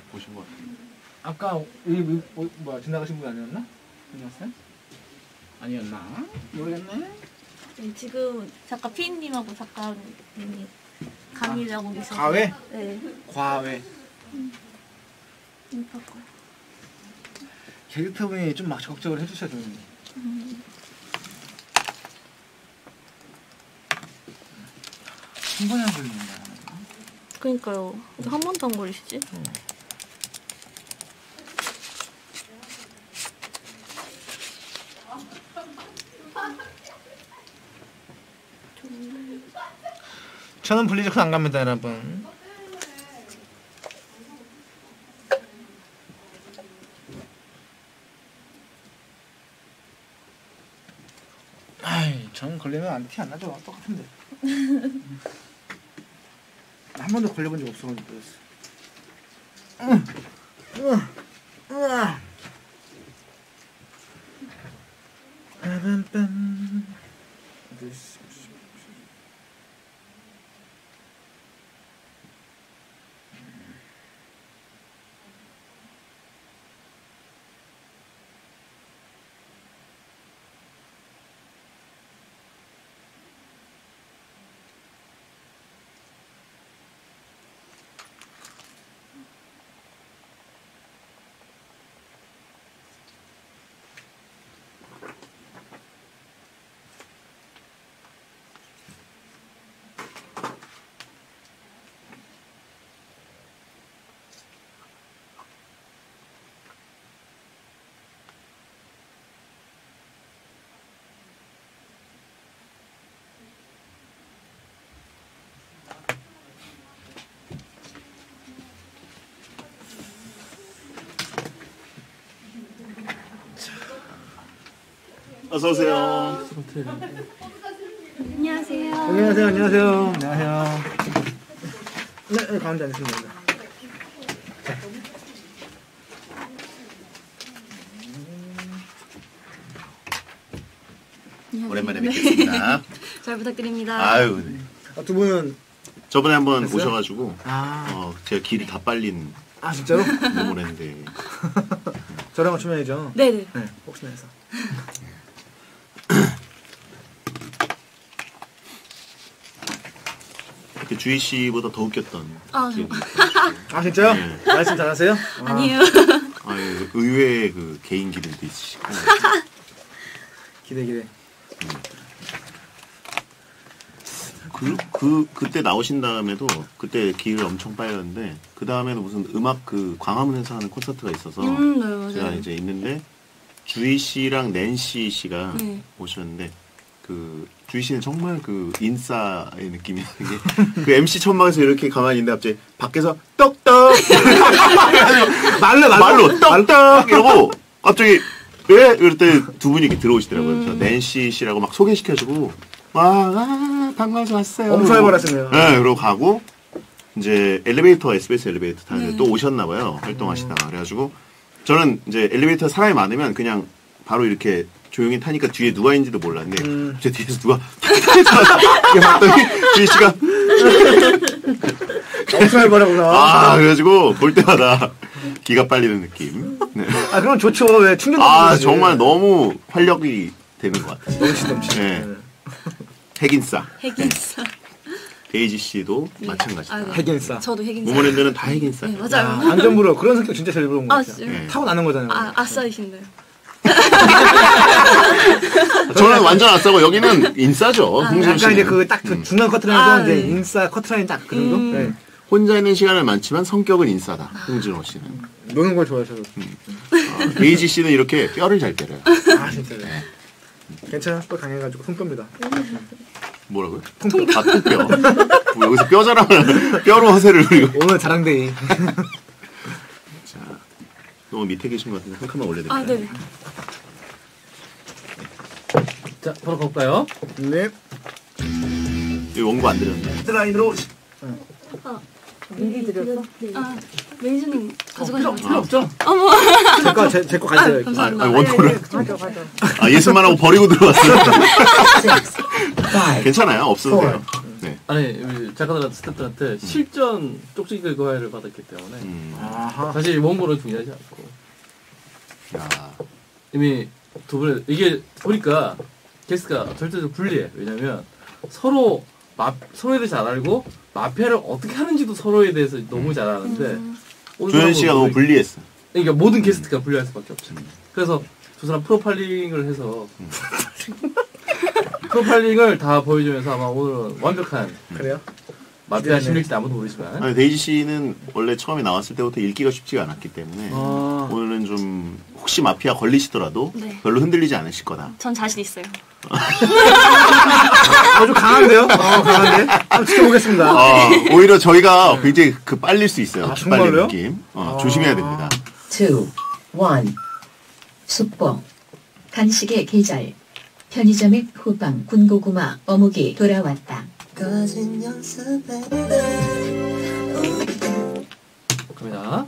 보신 것 같아요. 아까 여기 뭐야 지나가신 분 아니었나? 아니었어요? 아니었나? 모르겠네. 지금 작가 피디님하고 작가님이 강의를 계셔서. 과외? 네. 과외. 캐릭터분이 좀 막 적극적으로 해주셔야 되는데. 한 번에 안 걸린다. 그러니까요. 왜 한 번도 안 걸리시지? 저는 블리즈컨 안 갑니다, 여러분. 아이, 전 걸리면 티 안 나죠. 똑같은데. 한 번도 걸려본 적 없어가지고 그랬어. 어서 오세요. 안녕하세요. 안녕하세요. 안녕하세요. 안녕하세요. 네, 가운데 앉으시면 됩니다. 오랜만에 뵙겠습니다. 잘 부탁드립니다. 아유, 네. 두 분은 저번에 한번 됐어요? 오셔가지고 제가 길이 다 빨린 진짜로? 녹음을 했는데 저랑 출연이죠? 네네. 네, 혹시나 해서. 이렇게 주희 씨보다 더 웃겼던 기억이 있어요. 진짜요? 네. 말씀 잘하세요? 아니에요. 의외의 그 개인기들도 있으시고 기대. 그때 나오신 다음에도 그때 길을 엄청 빨렸는데 그 다음에도 무슨 음악 광화문에서 하는 콘서트가 있어서 네, 맞아요. 제가 이제 있는데 주희 씨랑 낸시 씨가 네. 오셨는데 주희 씨는 정말 인싸의 느낌이 나는 게 MC 천막에서 이렇게 가만히 있는데 갑자기 밖에서 떡떡 말로 떡떡 이러고 갑자기 왜? 이럴 때 두 분이 이렇게 들어오시더라고요. 그래서 낸시 씨라고 막 소개시켜주고 반가워서 왔어요. 엄청 해버렸네요. 네, 그러고 가고 이제 SBS 엘리베이터 타는데 또 오셨나봐요. 활동하시다가 그래가지고 저는 이제 엘리베이터 사람이 많으면 그냥 바로 이렇게 조용히 타니까 뒤에 누가 있는지도 몰랐는데 제 뒤에서 누가 이렇게 봤더니 주희 씨가 엄청 해버렸구나. 그래가지고 볼 때마다 기가 빨리는 느낌. 네. 그럼 좋죠. 왜 충전? 정말 너무 활력이 되는 것 같아요. 넘치. 네. 핵인싸. 핵인싸. 데이지 씨도 마찬가지다. 네. 핵인싸. 저도 핵인싸. 모모랜드는 다 핵인싸. 네, 맞아요. 완전 부러워. 그런 성격 진짜 제일 부러운 것 같아요. 네. 타고 나는 거잖아요. 아싸이신데요. 저는 완전 아싸고 여기는 인싸죠. 약간 이제 딱 중간 커트라인에서 이제 네. 인싸 커트라인 딱 그 정도? 네. 혼자 있는 시간은 많지만 성격은 인싸다. 홍진호 씨는. 노는 걸 좋아하셔서. 데이지 씨는 이렇게 뼈를 잘 때려요. 진짜요? 괜찮아. 또 강해가지고 손뼘니다. 뭐라고요? 통뼈. 통뼈. 뭐 여기서 뼈 자랑을 뼈로 허세를 부리고. 오늘 자랑데이. 자, 너무 밑에 계신 것 같은데 한 칸만 올려드릴까요? 네. 자, 바로 가볼까요? 네. 이 원고 안 드렸는데. 라인으로. 미리 드렸어? 네. 매니저님 가져가시면 필요 없죠? 어머. 제거 가져요. 감사합니다. 원고를. 가져. 예술만 하고 버리고 들어왔어요. 괜찮아요. 없어도 돼요. 네. 아니 우리 작가들한테 스태프들한테 실전 쪽지기 긁어야를 받았기 때문에 사실 원고는 중요하지 않고 이미 두 분의 이게 보니까 게스트가 절대적으로 불리해. 왜냐면 서로에 대해 잘 알고 마피아를 어떻게 하는지도 서로에 대해서 너무 잘 아는데 조현 씨가 너무 불리했어. 그러니까 모든 게스트가 불리할 수밖에 없죠. 그래서 두 사람 프로파일링을 해서 프로파일링을 다 보여주면서 아마 오늘은 완벽한 그래요? 마피아 심리일지 아무도 모르지만 아니, 데이지 씨는 원래 처음에 나왔을 때부터 읽기가 쉽지가 않았기 때문에 오늘은 좀 혹시 마피아 걸리시더라도 네. 별로 흔들리지 않으실 거다. 전 자신 있어요. 좀 강한데요? 강한데? 한번 지켜보겠습니다. 오히려 저희가 굉장히 빨릴 수 있어요. 정말로요? 빨리는 느낌. 조심해야 됩니다. 2, 1. 숙보. 간식의 계절. 편의점 및 호빵, 군고구마, 어묵이 돌아왔다. 갑니다.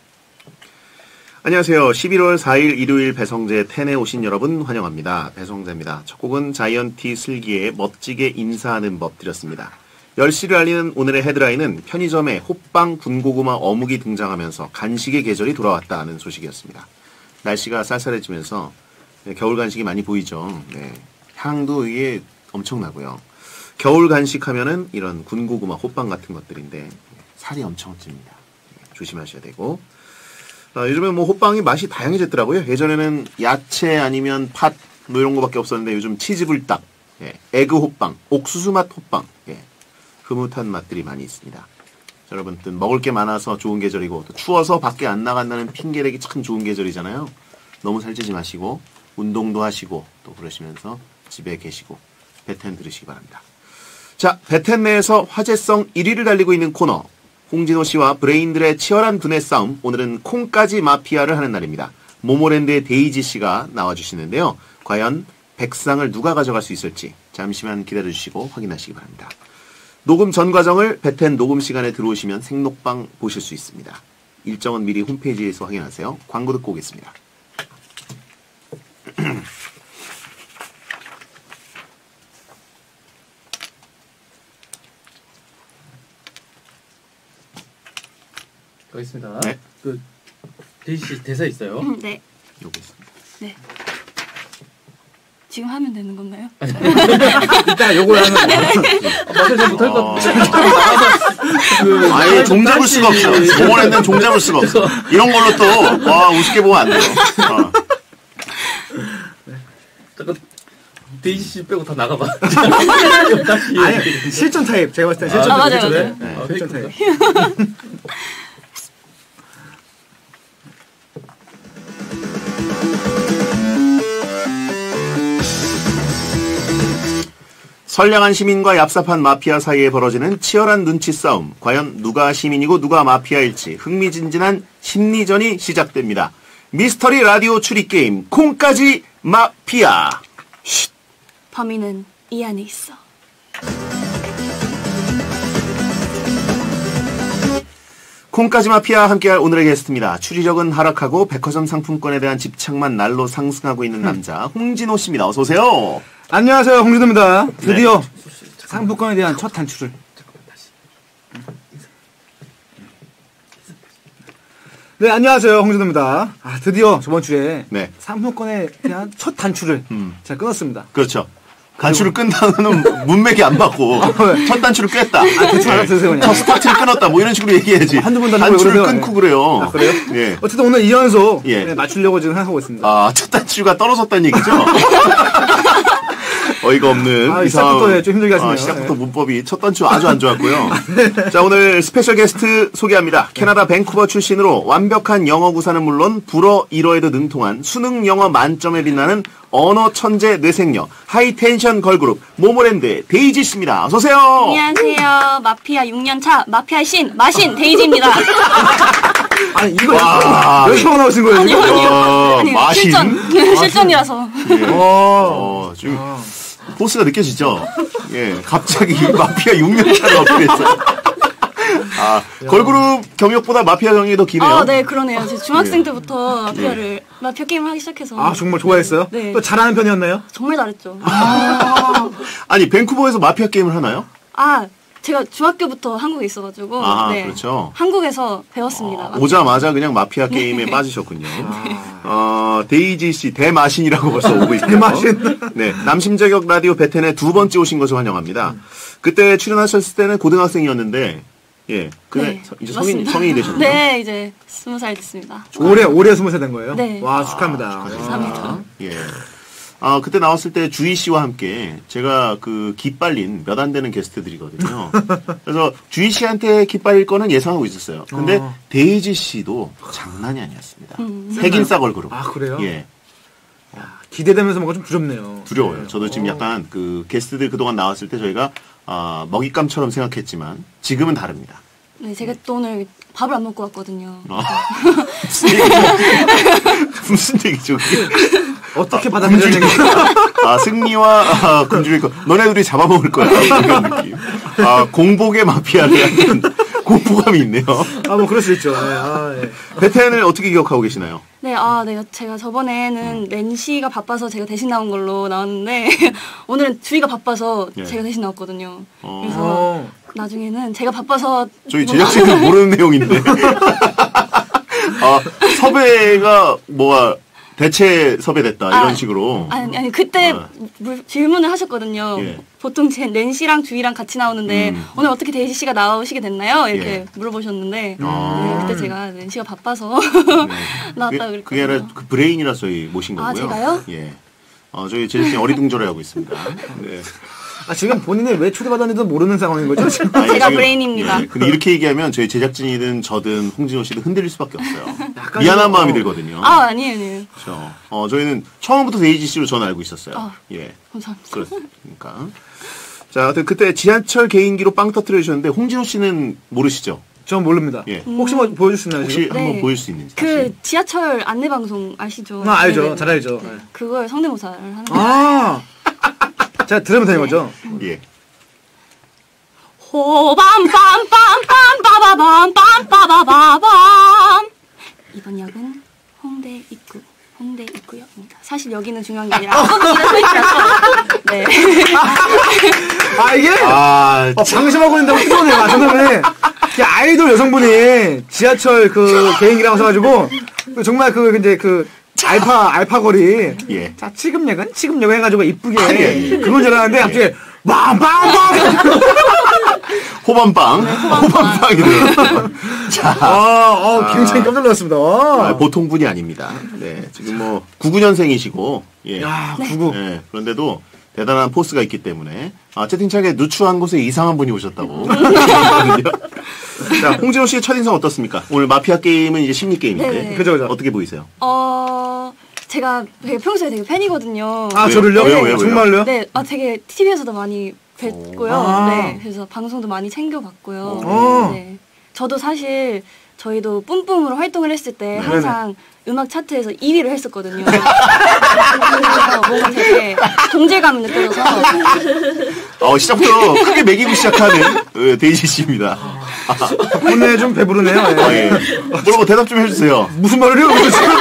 안녕하세요. 11월 4일 일요일 배성재 10에 오신 여러분 환영합니다. 배성재입니다. 첫 곡은 자이언티 슬기의 멋지게 인사하는 법 드렸습니다. 10시를 알리는 오늘의 헤드라인은 편의점에 호빵, 군고구마, 어묵이 등장하면서 간식의 계절이 돌아왔다는 소식이었습니다. 날씨가 쌀쌀해지면서 겨울 간식이 많이 보이죠. 네. 향도 이게 엄청나고요. 겨울 간식 하면은 이런 군고구마, 호빵 같은 것들인데 살이 엄청 찝니다. 조심하셔야 되고 요즘에 뭐 호빵이 맛이 다양해졌더라고요. 예전에는 야채 아니면 팥 뭐 이런 거밖에 없었는데 요즘 치즈불닭, 에그 호빵, 옥수수 맛 호빵, 흐뭇한 맛들이 많이 있습니다. 여러분들 먹을 게 많아서 좋은 계절이고 또 추워서 밖에 안 나간다는 핑계대기 참 좋은 계절이잖아요. 너무 살찌지 마시고 운동도 하시고 또 그러시면서 집에 계시고 배텐 들으시기 바랍니다. 자, 배텐 내에서 화제성 1위를 달리고 있는 코너 홍진호 씨와 브레인들의 치열한 두뇌 싸움. 오늘은 콩까지 마피아를 하는 날입니다. 모모랜드의 데이지 씨가 나와주시는데요. 과연 백상을 누가 가져갈 수 있을지 잠시만 기다려주시고 확인하시기 바랍니다. 녹음 전 과정을 배텐 녹음 시간에 들어오시면 생록방 보실 수 있습니다. 일정은 미리 홈페이지에서 확인하세요. 광고 듣고 오겠습니다. 여기 있습니다. 네. 그 데이지 씨 대사 있어요. 네. 여기 있습니다. 네. 지금 하면 되는 건가요? 이따 요걸 하면 맞아, 잘 못할 것 같아. 아예 종 잡을 수가 없어. 모모랜드는 종 잡을 수가 없어. 이런 걸로 또 우습게 보면 안 돼요. 잠깐 데이지 씨 빼고 다 나가봐. 아니 실전 타입 제가 봤을 때 실전 타입. 맞아요. 그래? 네. 실전 타입. 선량한 시민과 얍삽한 마피아 사이에 벌어지는 치열한 눈치 싸움. 과연 누가 시민이고 누가 마피아일지 흥미진진한 심리전이 시작됩니다. 미스터리 라디오 추리게임 콩까지 마피아. 쉿. 범인은 이 안에 있어. 콩까지 마피아 함께할 오늘의 게스트입니다. 추리력은 하락하고 백화점 상품권에 대한 집착만 날로 상승하고 있는 남자 홍진호 씨입니다. 어서 오세요. 안녕하세요, 홍진호입니다. 드디어 상품권에 대한 첫 단추를. 네, 안녕하세요, 홍진호입니다. 드디어 저번 주에 네. 상품권에 대한 첫 단추를 제가 끊었습니다. 그렇죠. 단추를 끈 다음에는 문맥이 안 받고 첫 단추를 깼다. 대충 알아들으세요, 그냥. 첫 스타트를 끊었다. 뭐 이런 식으로 얘기해야지. 한두 번 단추를 그러세요. 끊고 그래요. 그래요? 예. 어쨌든 오늘 2연속 예. 맞추려고 지금 생각하고 있습니다. 첫 단추가 떨어졌다는 얘기죠? 어이가 없는 시작부터 좀 힘들게 하시네요. 시작부터 문법이 첫 단추 아주 안 좋았고요. 자, 오늘 스페셜 게스트 소개합니다. 캐나다 밴쿠버 출신으로 완벽한 영어 구사는 물론 불어 일어에도 능통한 수능 영어 만점에 빛나는 언어 천재 뇌생녀 하이텐션 걸그룹 모모랜드의 데이지 씨입니다. 어서 오세요. 안녕하세요. 마피아 6년차 마피아 신 마신 데이지입니다. 아니 이거 여기서 나오신 거예요? 아니요. 마신? 실전이라서. 지금 포스가 느껴지죠? 예, 갑자기 마피아 6년 차를 어필했어요. 걸그룹 경력보다 마피아 경력이 더 기네요. 네, 그러네요. 제가 중학생 때부터 마피아 게임을 하기 시작해서. 정말 좋아했어요? 네. 또 잘하는 편이었나요? 정말 잘했죠. 아니, 밴쿠버에서 마피아 게임을 하나요? 제가 중학교부터 한국에 있어가지고 아, 네. 그렇죠. 한국에서 배웠습니다. 오자마자 그냥 마피아 게임에 빠지셨군요. 데이지 씨 대마신이라고 벌써 오고 있고요. 대마신. 네, 남심저격 라디오 베텐에 2번째 오신 것을 환영합니다. 그때 출연하셨을 때는 고등학생이었는데, 예, 그래 네, 이제 맞습니다. 성인이 되셨네요. 네, 이제 20살 됐습니다. 올해 20살 된 거예요? 네. 와, 축하합니다. 감사합니다. 예. 그때 나왔을 때 주희 씨와 함께 제가 그 기빨린 몇 안 되는 게스트들이거든요. 그래서 주희 씨한테 기빨릴 거는 예상하고 있었어요. 근데 데이지 씨도 장난이 아니었습니다. 핵인싸 걸그룹. 아, 그래요? 예. 기대되면서 뭔가 좀 두렵네요. 두려워요. 저도 지금 약간 그 게스트들 그동안 나왔을 때 저희가 먹잇감처럼 생각했지만 지금은 다릅니다. 네, 제가 또 오늘 밥을 안 먹고 왔거든요. 무슨 얘기죠? 무슨 얘기죠? 그게? 어떻게 받아들여야 되겠어? 승리와 군주일 거. 너네 둘이 잡아먹을 거야. 이런 느낌. 공복의 마피아를 하는 공포감이 있네요. 뭐 그럴 수 있죠. 네. 예. 베텐을 어떻게 기억하고 계시나요? 네, 네, 제가 저번에는 낸시가 바빠서 제가 대신 나온 걸로 나왔는데 오늘은 주희가 바빠서 예. 제가 대신 나왔거든요. 그래서 나중에는 제가 바빠서 저희 제작진은 모르는 내용인데. 섭외가 뭐가 대체 섭외됐다 이런 식으로. 아니 그때 질문을 하셨거든요. 예. 보통 제 낸시랑 주희랑 같이 나오는데 오늘 어떻게 데이지 씨가 나오시게 됐나요? 이렇게 예. 물어보셨는데 네, 그때 제가 낸시가 바빠서 나왔다 그랬거든요. 그게 아니라 그 브레인이라 저희 모신 거고요. 제가요? 예. 저희 제작진이 어리둥절해하고 있습니다. 네. 지금 본인이 왜 초대받았는지도 모르는 상황인 거죠? 지금? 제가 브레인입니다. 예. 근데 이렇게 얘기하면 저희 제작진이든 저든 홍진호 씨든 흔들릴 수밖에 없어요. 약간 미안한 마음이 들거든요. 아니에요. 그렇죠. 저희는 처음부터 데이지 씨로 저는 알고 있었어요. 예. 감사합니다. 그러니까. 자, 하여튼 그때 지하철 개인기로 빵 터뜨려 주셨는데 홍진호 씨는 모르시죠? 전 모릅니다. 예. 혹시 뭐 보여줄 수 있나요? 혹시 지금? 한번 네. 보일 수 있는지. 그 지하철 안내 방송 아시죠? 알죠. 네네네. 잘 알죠. 네. 네. 그걸 성대모사를 하는 거예요. 제가 들으면 되는 거죠? 예. 호밤빰빰빰빰빠바밤빰빠바바밤 이번 역은 홍대 입구역입니다. 사실 여기는 중요한 게 아니라 앞부분에 서 있어서 네. 이게? 방심하고 있는다고 뜨거워요. 저는 아이돌 여성분이 지하철 개인기라고 하셔가지고 정말 이제 알파 거리. 예. 자, 지금역은 해가지고 이쁘게 아니. 그건 줄 알았는데 갑자기 빵빵빵 호밤빵이네요. 자. 굉장히 깜짝 놀랐습니다. 보통 분이 아닙니다. 네. 지금 99년생이시고, 예. 야, 99. 예. 그런데도 대단한 포스가 있기 때문에, 채팅창에 누추한 곳에 이상한 분이 오셨다고. 자, 홍진호 씨의 첫인상 어떻습니까? 오늘 마피아 게임은 이제 심리 게임인데. 네. 그죠. 어떻게 보이세요? 제가 평소에 되게 팬이거든요. 저를요? 왜요? 정말로요? 네, 되게 TV에서도 많이 뵀고요. 네, 그래서 방송도 많이 챙겨봤고요. 네, 저도 사실 저희도 뿜뿜으로 활동을 했을 때 항상 음악 차트에서 2위를 했었거든요. 그래서 뭔가 되게 동질감이 느껴져서 시작부터 크게 매기고 시작하는 데이지 씨입니다. 오늘 좀 배부르네요. 예. 뭐라고 대답 좀 해주세요. 무슨 말을 해요?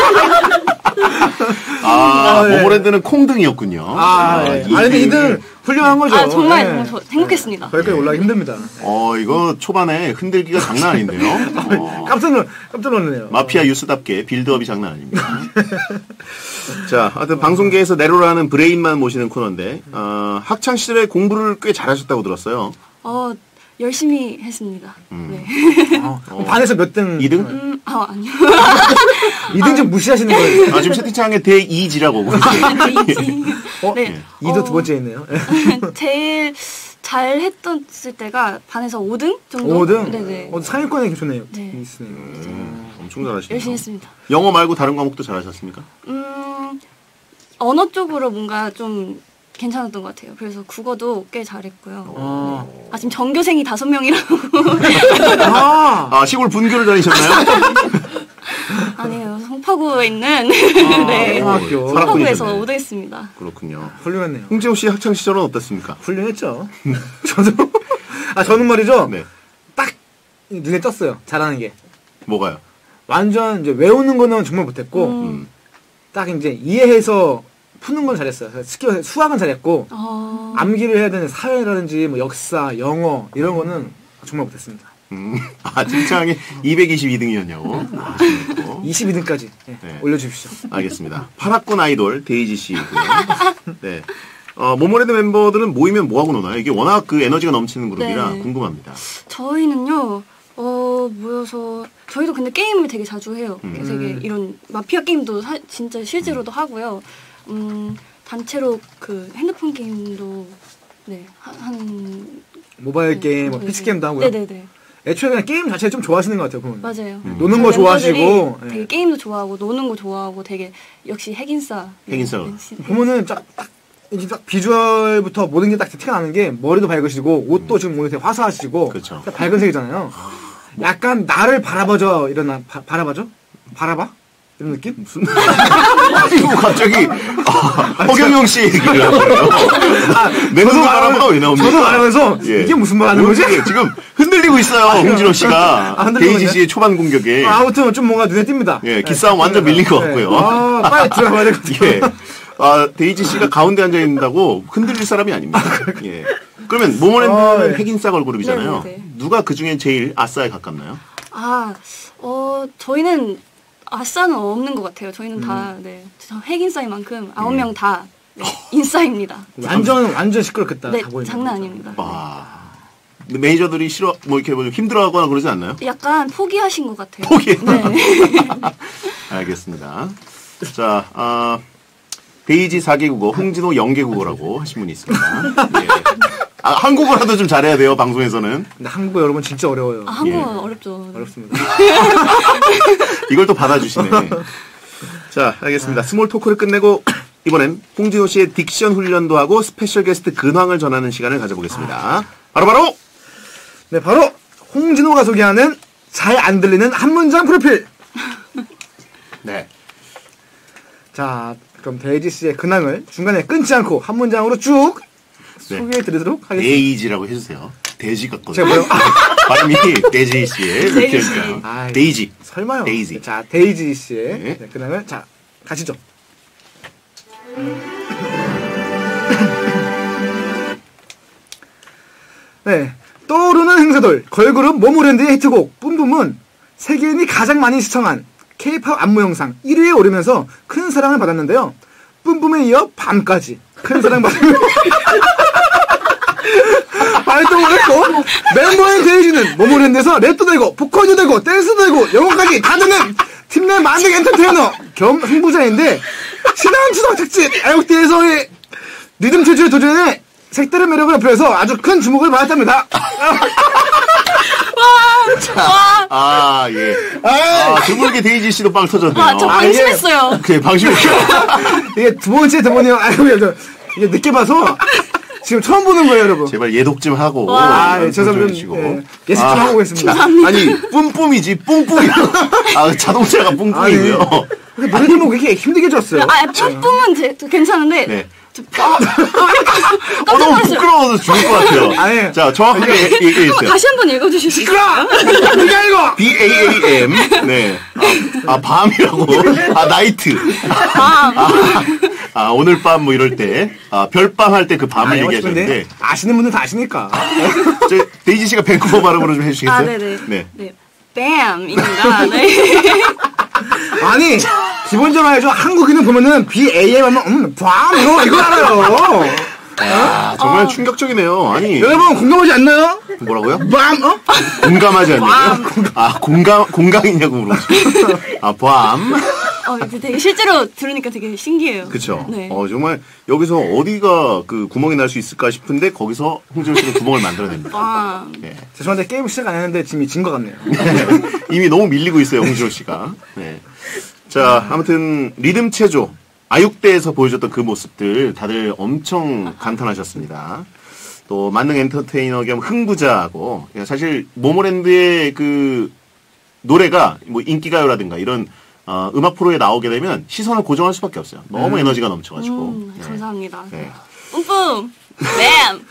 모모랜드는 콩등이었군요. 근데 이등 훌륭한 거죠. 정말 저 행복했습니다. 거기까지 올라가기 힘듭니다. 이거 초반에 흔들기가 장난 아닌데요. 깜짝 놀랐네요. 마피아 유스답게 빌드업이 장난 아닙니다. 자, 하여튼 방송계에서 내로라는 브레인만 모시는 코너인데, 학창 시절에 공부를 꽤 잘하셨다고 들었어요. 열심히 했습니다. 네. 반에서 몇 등? 2등? 아니요. 2등 좀 무시하시는 거예요. 지금 채팅창에 대이지라고 오고 있어요. 네. 2도 두 번째 있네요. 제일 잘 했던 때가 반에서 5등 정도? 5등? 네네. 상위권에 좋네요. 네. 있으네요. 엄청 잘하시네요. 열심히 했습니다. 영어 말고 다른 과목도 잘하셨습니까? 언어 쪽으로 뭔가 좀 괜찮았던 것 같아요. 그래서 국어도 꽤 잘했고요. 네. 지금 전교생이 5명이라고. 시골 분교를 다니셨나요? 아니에요. 송파구에 있는 네. 학교. 송파구에서 5등 했습니다. 그렇군요. 훌륭했네요. 홍진호 씨 학창 시절은 어땠습니까? 훌륭했죠. 저도 저는 말이죠. 네. 딱 눈에 떴어요. 잘하는 게. 뭐가요? 완전 이제 외우는 거는 정말 못했고 딱 이제 이해해서 푸는 건 잘했어요. 특히 수학은 잘했고 암기를 해야 되는 사회라든지 뭐 역사, 영어 이런 거는 정말 못했습니다. 칭찬이 222등이었냐고. 22등까지 올려주십시오. 알겠습니다. 파라군 아이돌 데이지 씨고요. 네. 모모랜드 멤버들은 모이면 뭐 하고 노나요? 이게 워낙 그 에너지가 넘치는 그룹이라 네. 궁금합니다. 저희는요. 모여서 저희도 근데 게임을 되게 자주 해요. 되게 이런 마피아 게임도 진짜 실제로도 하고요. 단체로 그 핸드폰 게임도 한 모바일 게임, 뭐 네. PC 게임도 하고요. 네네네. 애초에 그냥 게임 자체를 좀 좋아하시는 것 같아요. 보면. 맞아요. 노는 거 좋아하시고. 되게 게임도 좋아하고 노는 거 좋아하고 되게 역시 핵인싸. 보면은 딱 비주얼부터 모든 게 딱 티가 나는 게 머리도 밝으시고 옷도 지금 오늘 되게 화사하시고 그렇죠. 딱 밝은 색이잖아요. 약간 나를 바라봐줘 이런 바라봐줘? 바라봐? 이런 느낌? 무슨? 갑자기 허경영 씨 얘기를 하고요. 내 눈을 바라봐 왜 나옵니까? 저도 말하면서 이게 무슨 말 하는 거지? 지금 흔들리고 있어요. 홍진호 씨가 데이지 씨의 초반 공격에. 아무튼 좀 뭔가 눈에 띕니다. 예, 기싸움 완전 밀린 것 같고요. 빨리 들어가야 되거든요. 데이지 씨가 가운데 앉아 있는다고 흔들릴 사람이 아닙니다. 예. 그러면 모모랜드는 핵인싸 걸그룹이잖아요. 네네네. 누가 그 중에 제일 아싸에 가깝나요? 저희는 아싸는 없는 것 같아요. 저희는 다 핵인싸인 만큼 9명 다 인싸입니다. 완전 시끄럽겠다. 네, 다 보이면. 장난 아닙니다. 매니저들이 힘들어하거나 그러지 않나요? 약간 포기하신 것 같아요. 포기했나? 네. 알겠습니다. 자, 데이지 4개국어, 홍진호 0개국어라고 하신 분이 있습니다. 예. 한국어라도 좀 잘해야 돼요, 방송에서는. 근데 한국어 여러분 진짜 어려워요. 한국어 어렵죠. 어렵습니다. 이걸 또 받아주시네. 자, 알겠습니다. 스몰 토크를 끝내고 이번엔 홍진호 씨의 딕션 훈련도 하고 스페셜 게스트 근황을 전하는 시간을 가져보겠습니다. 바로! 네, 바로 홍진호가 소개하는 잘 안 들리는 한 문장 프로필. 네. 자, 그럼 데이지 씨의 근황을 중간에 끊지 않고 한 문장으로 쭉 소개해드리도록 하겠습니다. 데이지라고 해주세요. 돼지 같거든요. 제가 뭐요? 발음이 데이지 씨의 이렇게 데이지. 설마요. 데이지. 자, 데이지 씨의 근황을 자 가시죠. 네, 떠오르는 행사들 걸그룹 모모랜드의 히트곡 뿜뿜은 세계인이 가장 많이 시청한 K-팝 안무 영상 1위에 오르면서 큰 사랑을 받았는데요. 뿜뿜에 이어 밤까지 큰 사랑 받으며 활동을 했고 멤버인 데이지는 모모랜드에서 랩도 되고 보컬도 되고 댄스도 되고 영어까지 다 되는 팀 내 만능 엔터테이너 겸 흥부자인데 신한 추석 특집 애국대에서의 리듬 체조에 도전해 색다른 매력을 어필해서 아주 큰 주목을 받았답니다. 예. 드물게 데이지 씨도 빵 터졌네요. 저 방심했어요. 그래, 방심했어요. 이게 두 번이요. 이게 늦게 봐서 지금 처음 보는 거예요, 여러분. 제발 예독 좀 하고. 죄송합니다. 예습 좀 하고 오겠습니다. 아니, 뿜뿜이지, 뿜뿜이. 자동차가 뿜뿜이고요. 노래 제목 왜 이렇게 힘들게 줬어요? 뿜뿜은 괜찮은데. 네. 너무 부끄러워서 죽을 것 같아요. 자, 정확하게 얘기해주세요. 다시 한번 읽어주실 수 있어요? 네가 읽어! BAAM. 네. 밤이라고. 나이트. 오늘 밤 뭐 이럴 때. 별밤 할 때 그 밤을 얘기하셨는데. 아시는 분들 다 아시니까. 데이지 씨가 밴쿠버 발음으로 좀 해주시겠어요? 네네. 네. 뱀입니다. 네. 아니, 기본적으로 알죠. 한국인은 보면은 BAM 하면, 밤, 이거 알아요. 정말 충격적이네요. 아니. 여러분, 공감하지 않나요? 뭐라고요? 밤, 공감하지 않냐고요? 공감이냐고 물어보시죠. 밤. 되게 실제로 들으니까 되게 신기해요. 그쵸. 네. 정말 여기서 어디가 그 구멍이 날 수 있을까 싶은데 거기서 홍진호 씨는 구멍을 만들어냅니다. 네. 죄송한데 게임 시작 안 했는데 지금 진 것 같네요. 이미 너무 밀리고 있어요, 홍진호 씨가. 네. 자, 아무튼 리듬 체조. 아육대에서 보여줬던 그 모습들 다들 엄청 감탄하셨습니다. 또 만능 엔터테이너 겸 흥부자고 사실 모모랜드의 그 노래가 뭐 인기가요라든가 이런 음악 프로에 나오게 되면 시선을 고정할 수밖에 없어요. 너무 에너지가 넘쳐가지고. 감사합니다. 네. 뿜뿜! 뱀!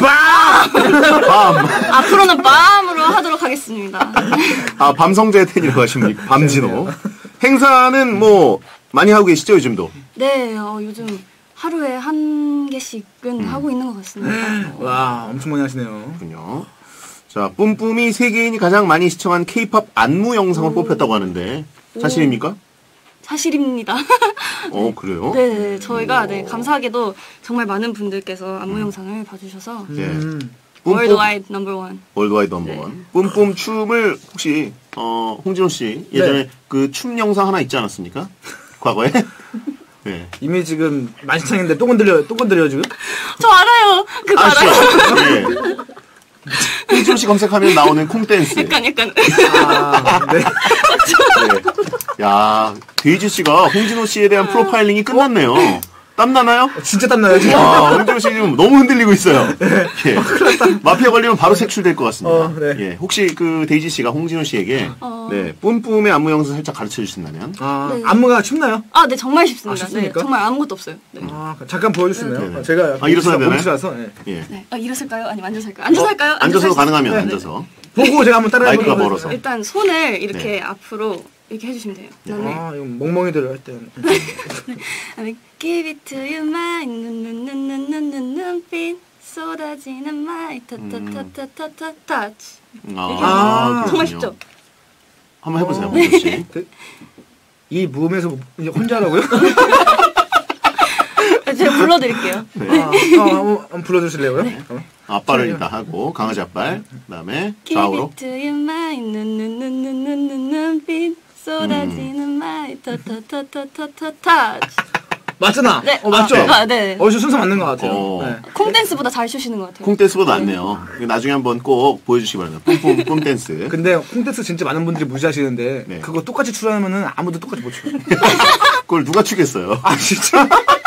밤! 앞으로는 밤으로 하도록 하겠습니다. 밤성재 팬이라고 하십니까? 밤진호. 행사는 뭐 많이 하고 계시죠, 요즘도? 네, 요즘 하루에 한 개씩은 하고 있는 것 같습니다. 와, 엄청 많이 하시네요. 그렇군요. 자, 뿜뿜이 세계인이 가장 많이 시청한 K-팝 안무 영상을 뽑혔다고 하는데 사실입니까? 사실입니다. 그래요? 네, 저희가 네, 감사하게도 정말 많은 분들께서 안무 영상을 봐주셔서 예. 월드와이드 넘버 1. 월드와이드 넘버 원. 뿜뿜 춤을 혹시 홍진호 씨 예전에 네. 그 춤 영상 하나 있지 않았습니까? 과거에? 네. 이미 지금 만신창인데 또 건드려요 지금? 저 알아요. 그거 알아요. 아시죠? 네. 홍진호 씨 검색하면 나오는 콩댄스. 약간. 아, 네. 네. 야, 데이지 씨가 홍진호 씨에 대한 프로파일링이 끝났네요. 땀나나요? 진짜 땀나요 지금. 홍진호 씨 지금 너무 흔들리고 있어요. 예. 마피아 걸리면 바로 색출될 것 같습니다. 네. 예. 혹시 그 데이지 씨가 홍진호 씨에게 네, 뿜뿜의 안무 영상 살짝 가르쳐 주신다면? 네. 안무가 춥나요? 아, 네, 정말 쉽습니다. 네, 쉽습니까? 정말 아무것도 없어요. 네. 잠깐 보여줄 수 있나요? 네. 제가 일어서야 되나요? 몸치라서 네. 예. 네. 일어설까요? 아니면 앉아서 할까요? 앉아서 할까요? 앉아서도 할 수- 가능하면 네. 앉아서. 보고 제가 한번 따라해 마이크가 보도록 멀어서. 일단 손을 이렇게 네. 앞으로 이렇게 해주시면 돼요. 그다음에 이거 멍멍이들 할 때. 그다음에 Give it to you, my 눈빛 쏟아지는 my touch. 그렇군요. 정말 쉽죠? 한번 해보세요, 홍진호 씨. 이 무음에서 이제 혼자 하라고요? 제가 불러드릴게요. 한번 불러주실래요? 앞발을 일단 하고 강아지 앞발, 그다음에 Give 좌우로. it to you, my 눈빛 쏟아지는 my touch. 맞잖아. 네. 맞죠? 네. 저 순서 맞는 것 같아요. 네. 콩댄스보다 잘 추시는 것 같아요. 콩댄스보다 낫네요. 나중에 한번 꼭 보여주시기 바랍니다. 뿜뿜 뿜댄스. 근데 콩댄스 진짜 많은 분들이 무시하시는데 네. 그거 똑같이 추라면은 아무도 똑같이 못 추요. 그걸 누가 추겠어요? 아 진짜?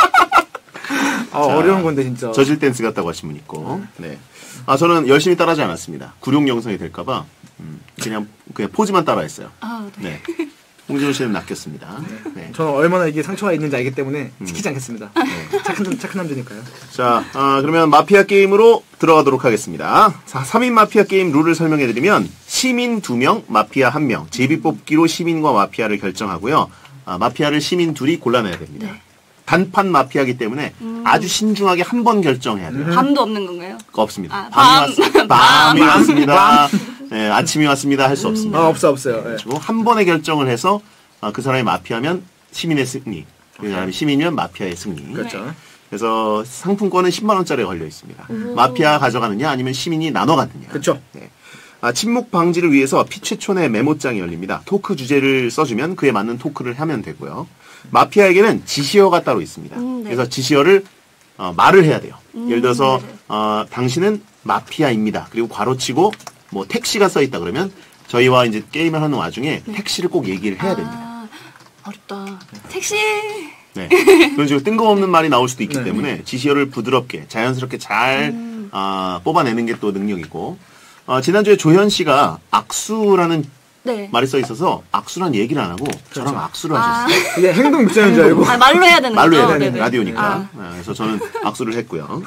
어려운 건데 진짜. 저질 댄스 같다고 하신 분 있고. 네. 저는 열심히 따라하지 않았습니다. 구룡 영상이 될까봐 그냥 포즈만 따라했어요. 네. 네. 홍진호 씨는 낚였습니다. 네. 저는 얼마나 이게 상처가 있는지 알기 때문에 지키지 않겠습니다. 착한 남자니까요. 자, 그러면 마피아 게임으로 들어가도록 하겠습니다. 자, 3인 마피아 게임 룰을 설명해드리면 시민 2명, 마피아 1명, 제비뽑기로 시민과 마피아를 결정하고요. 마피아를 시민 둘이 골라내야 됩니다. 네. 단판 마피아이기 때문에 아주 신중하게 한 번 결정해야 돼요. 밤도 없는 건가요? 없습니다. 밤. 밤이 왔습니다. 네, 아침이 왔습니다. 할 수 없습니다. 없어요. 네. 그리고 한 번에 결정을 해서 그 사람이 마피아면 시민의 승리, 그 사람이 시민이면 마피아의 승리. 그렇죠. 그래서 상품권은 10만 원짜리가 걸려 있습니다. 마피아 가져가느냐 아니면 시민이 나눠 가느냐. 그렇죠. 네. 침묵 방지를 위해서 피최촌의 메모장이 열립니다. 토크 주제를 써주면 그에 맞는 토크를 하면 되고요. 마피아에게는 지시어가 따로 있습니다. 네. 그래서 지시어를 말을 해야 돼요. 예를 들어서 네네. 당신은 마피아입니다. 그리고 괄호치고 뭐 택시가 써 있다 그러면 저희와 이제 게임을 하는 와중에 택시를 꼭 얘기를 해야 됩니다. 어렵다. 택시. 네. 그런 식으로 뜬금없는 말이 나올 수도 있기 때문에 지시어를 부드럽게 자연스럽게 잘 뽑아내는 게 또 능력이고 지난주에 조현 씨가 악수라는 네. 말이 써 있어서 악수란 얘기를 안 하고 저랑 악수를 하셨어요. 이게 행동 입장인 줄 알고. 말로 해야 되는 말로 해야 거죠? 되는 네네. 라디오니까. 그래서 저는 악수를 했고요.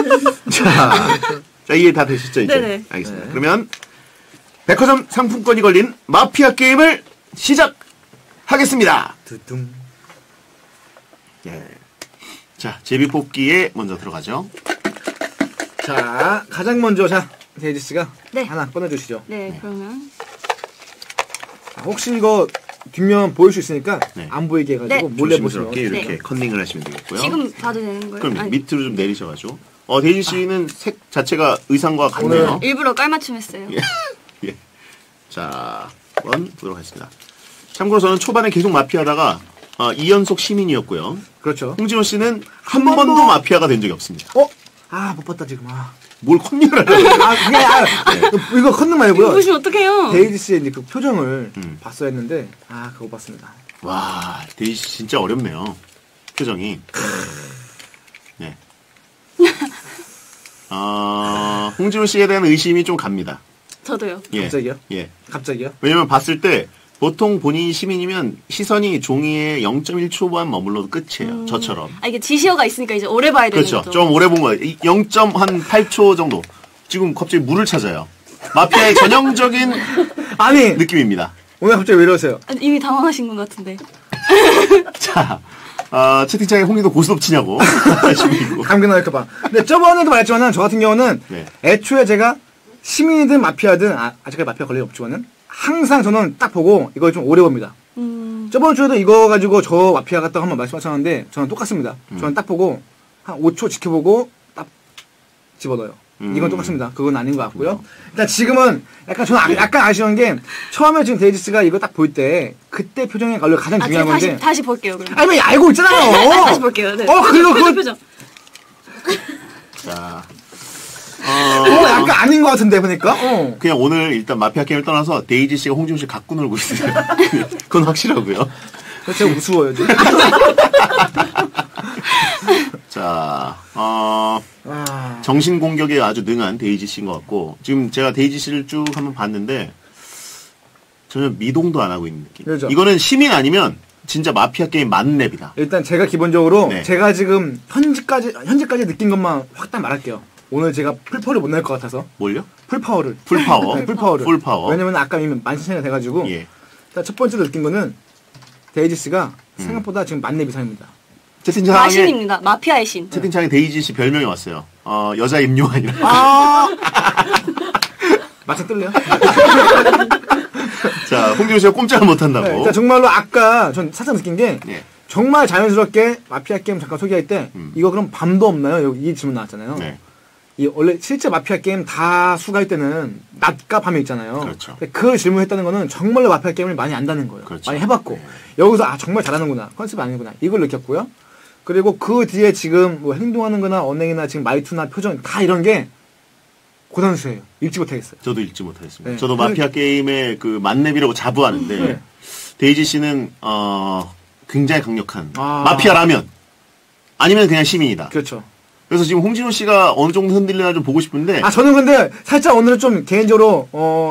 자, 이해 다 되셨죠 이제? 네네. 알겠습니다. 그러면 백화점 상품권이 걸린 마피아 게임을 시작하겠습니다. 두둥. 예. 자, 제비 뽑기에 먼저 들어가죠. 자, 가장 먼저 데이지 씨가 네. 하나 꺼내주시죠. 네, 그러면 혹시 이거 뒷면 보일 수 있으니까 네. 안 보이게 해가지고 네. 몰래 보시면. 조심스럽게 이렇게 네. 컨닝을 하시면 되겠고요. 지금 봐도 되는 거예요? 그럼 아니, 밑으로 좀 내리셔가지고. 데이지 씨는 색 자체가 의상과 같네요. 일부러 깔맞춤 했어요. 예. 자, 한번 보도록 하겠습니다. 참고로 저는 초반에 계속 마피아다가 2연속 시민이었고요. 그렇죠. 홍진호 씨는 한 번도 마피아가 된 적이 없습니다. 못 봤다 지금. 뭘 컨닝을 하려고. 이거 컨닝 말고요. 보시면 어떡해요? 데이지 씨의 이제 그 표정을 음. 봤어야 했는데 그거 봤습니다. 와, 데이지 씨 진짜 어렵네요. 표정이. 네. 홍진호 씨에 대한 의심이 좀 갑니다. 저도요. 예. 갑자기요? 예. 갑자기요? 왜냐면 봤을 때 보통 본인이 시민이면 시선이 종이에 0.1초만 머물러도 끝이에요. 저처럼. 이게 지시어가 있으니까 이제 오래 봐야 되는 그렇죠. 거죠. 좀 오래 본 거예요. 0.8초 정도. 지금 갑자기 물을 찾아요. 마피아의 전형적인 아니 느낌입니다. 오늘 갑자기 왜 이러세요? 이미 당황하신 것 같은데. 자, 채팅창에 홍리도 고스톱 치냐고. 감기 나을까봐. 근데 저번에도 말했지만은, 저 같은 경우는, 네. 애초에 제가 시민이든 마피아든, 아직까지 마피아 걸릴 일 없지만은, 항상 저는 딱 보고, 이걸 좀 오래 봅니다. 저번 주에도 이거 가지고 저 마피아 같다고 한번 말씀하셨는데, 저는 똑같습니다. 저는 딱 보고, 한 5초 지켜보고, 딱 집어넣어요. 이건 똑같습니다. 그건 아닌 것 같고요. 일단 지금은 저는 약간 아쉬운 게 처음에 지금 데이지스가 이거 딱 볼 때 그때 표정이 원래 가장 중요한 건데. 다시 볼게요. 그럼. 아니 알고 있잖아요. 다시 볼게요. 네. 그리고 표정. 자, 약간 아닌 것 같은데 보니까. 그냥 오늘 일단 마피아 게임을 떠나서 데이지 씨가 홍지훈 씨 갖고 놀고 있어요. 그건 확실하고요. 제가 우스워요. 지금. 자, 정신 공격에 아주 능한 데이지 씨인 것 같고, 지금 제가 데이지 씨를 쭉 한번 봤는데, 전혀 미동도 안 하고 있는 느낌. 그렇죠. 이거는 시민 아니면 진짜 마피아 게임 만렙이다. 일단 제가 기본적으로 네. 제가 지금 현재까지 느낀 것만 확 딱 말할게요. 오늘 제가 풀파워를 못 낼 것 같아서. 뭘요? 풀파워를. 풀파워. 네, 풀파워를. 풀파워. 왜냐면 아까 이미 만신창이가 돼가지고. 예. 일단 첫 번째로 느낀 거는 데이지 씨가 생각보다 지금 만렙 이상입니다. 채팅창에, 마신입니다. 마피아의 신. 채팅창에 데이지 씨 별명이 왔어요. 여자 임요한이라. 마차 뜰래요? 자, 홍지훈 씨가 꼼짝을 못한다고. 네, 일단 정말로 아까 전 살짝 느낀 게 예. 정말 자연스럽게 마피아 게임 잠깐 소개할 때 이거 그럼 밤도 없나요? 여기 이 질문 나왔잖아요. 네. 이 원래 실제 마피아 게임 다 수가할 때는 낮과 밤이 있잖아요. 그렇죠. 근데 그 질문했다는 거는 정말로 마피아 게임을 많이 안다는 거예요. 그렇죠. 많이 해봤고 여기서 정말 잘하는구나. 컨셉 아니구나. 이걸 느꼈고요. 그리고 그 뒤에 지금 뭐 행동하는 거나 언행이나 지금 말투나 표정 다 이런 게 고단수예요. 읽지 못하겠어요. 저도 읽지 못하겠습니다. 네. 저도 마피아 게임의 그 만렙이라고 자부하는데, 네. 데이지 씨는, 굉장히 강력한 아. 마피아라면, 아니면 그냥 시민이다. 그렇죠. 그래서 지금 홍진호 씨가 어느 정도 흔들리나 좀 보고 싶은데, 저는 근데 살짝 오늘은 좀 개인적으로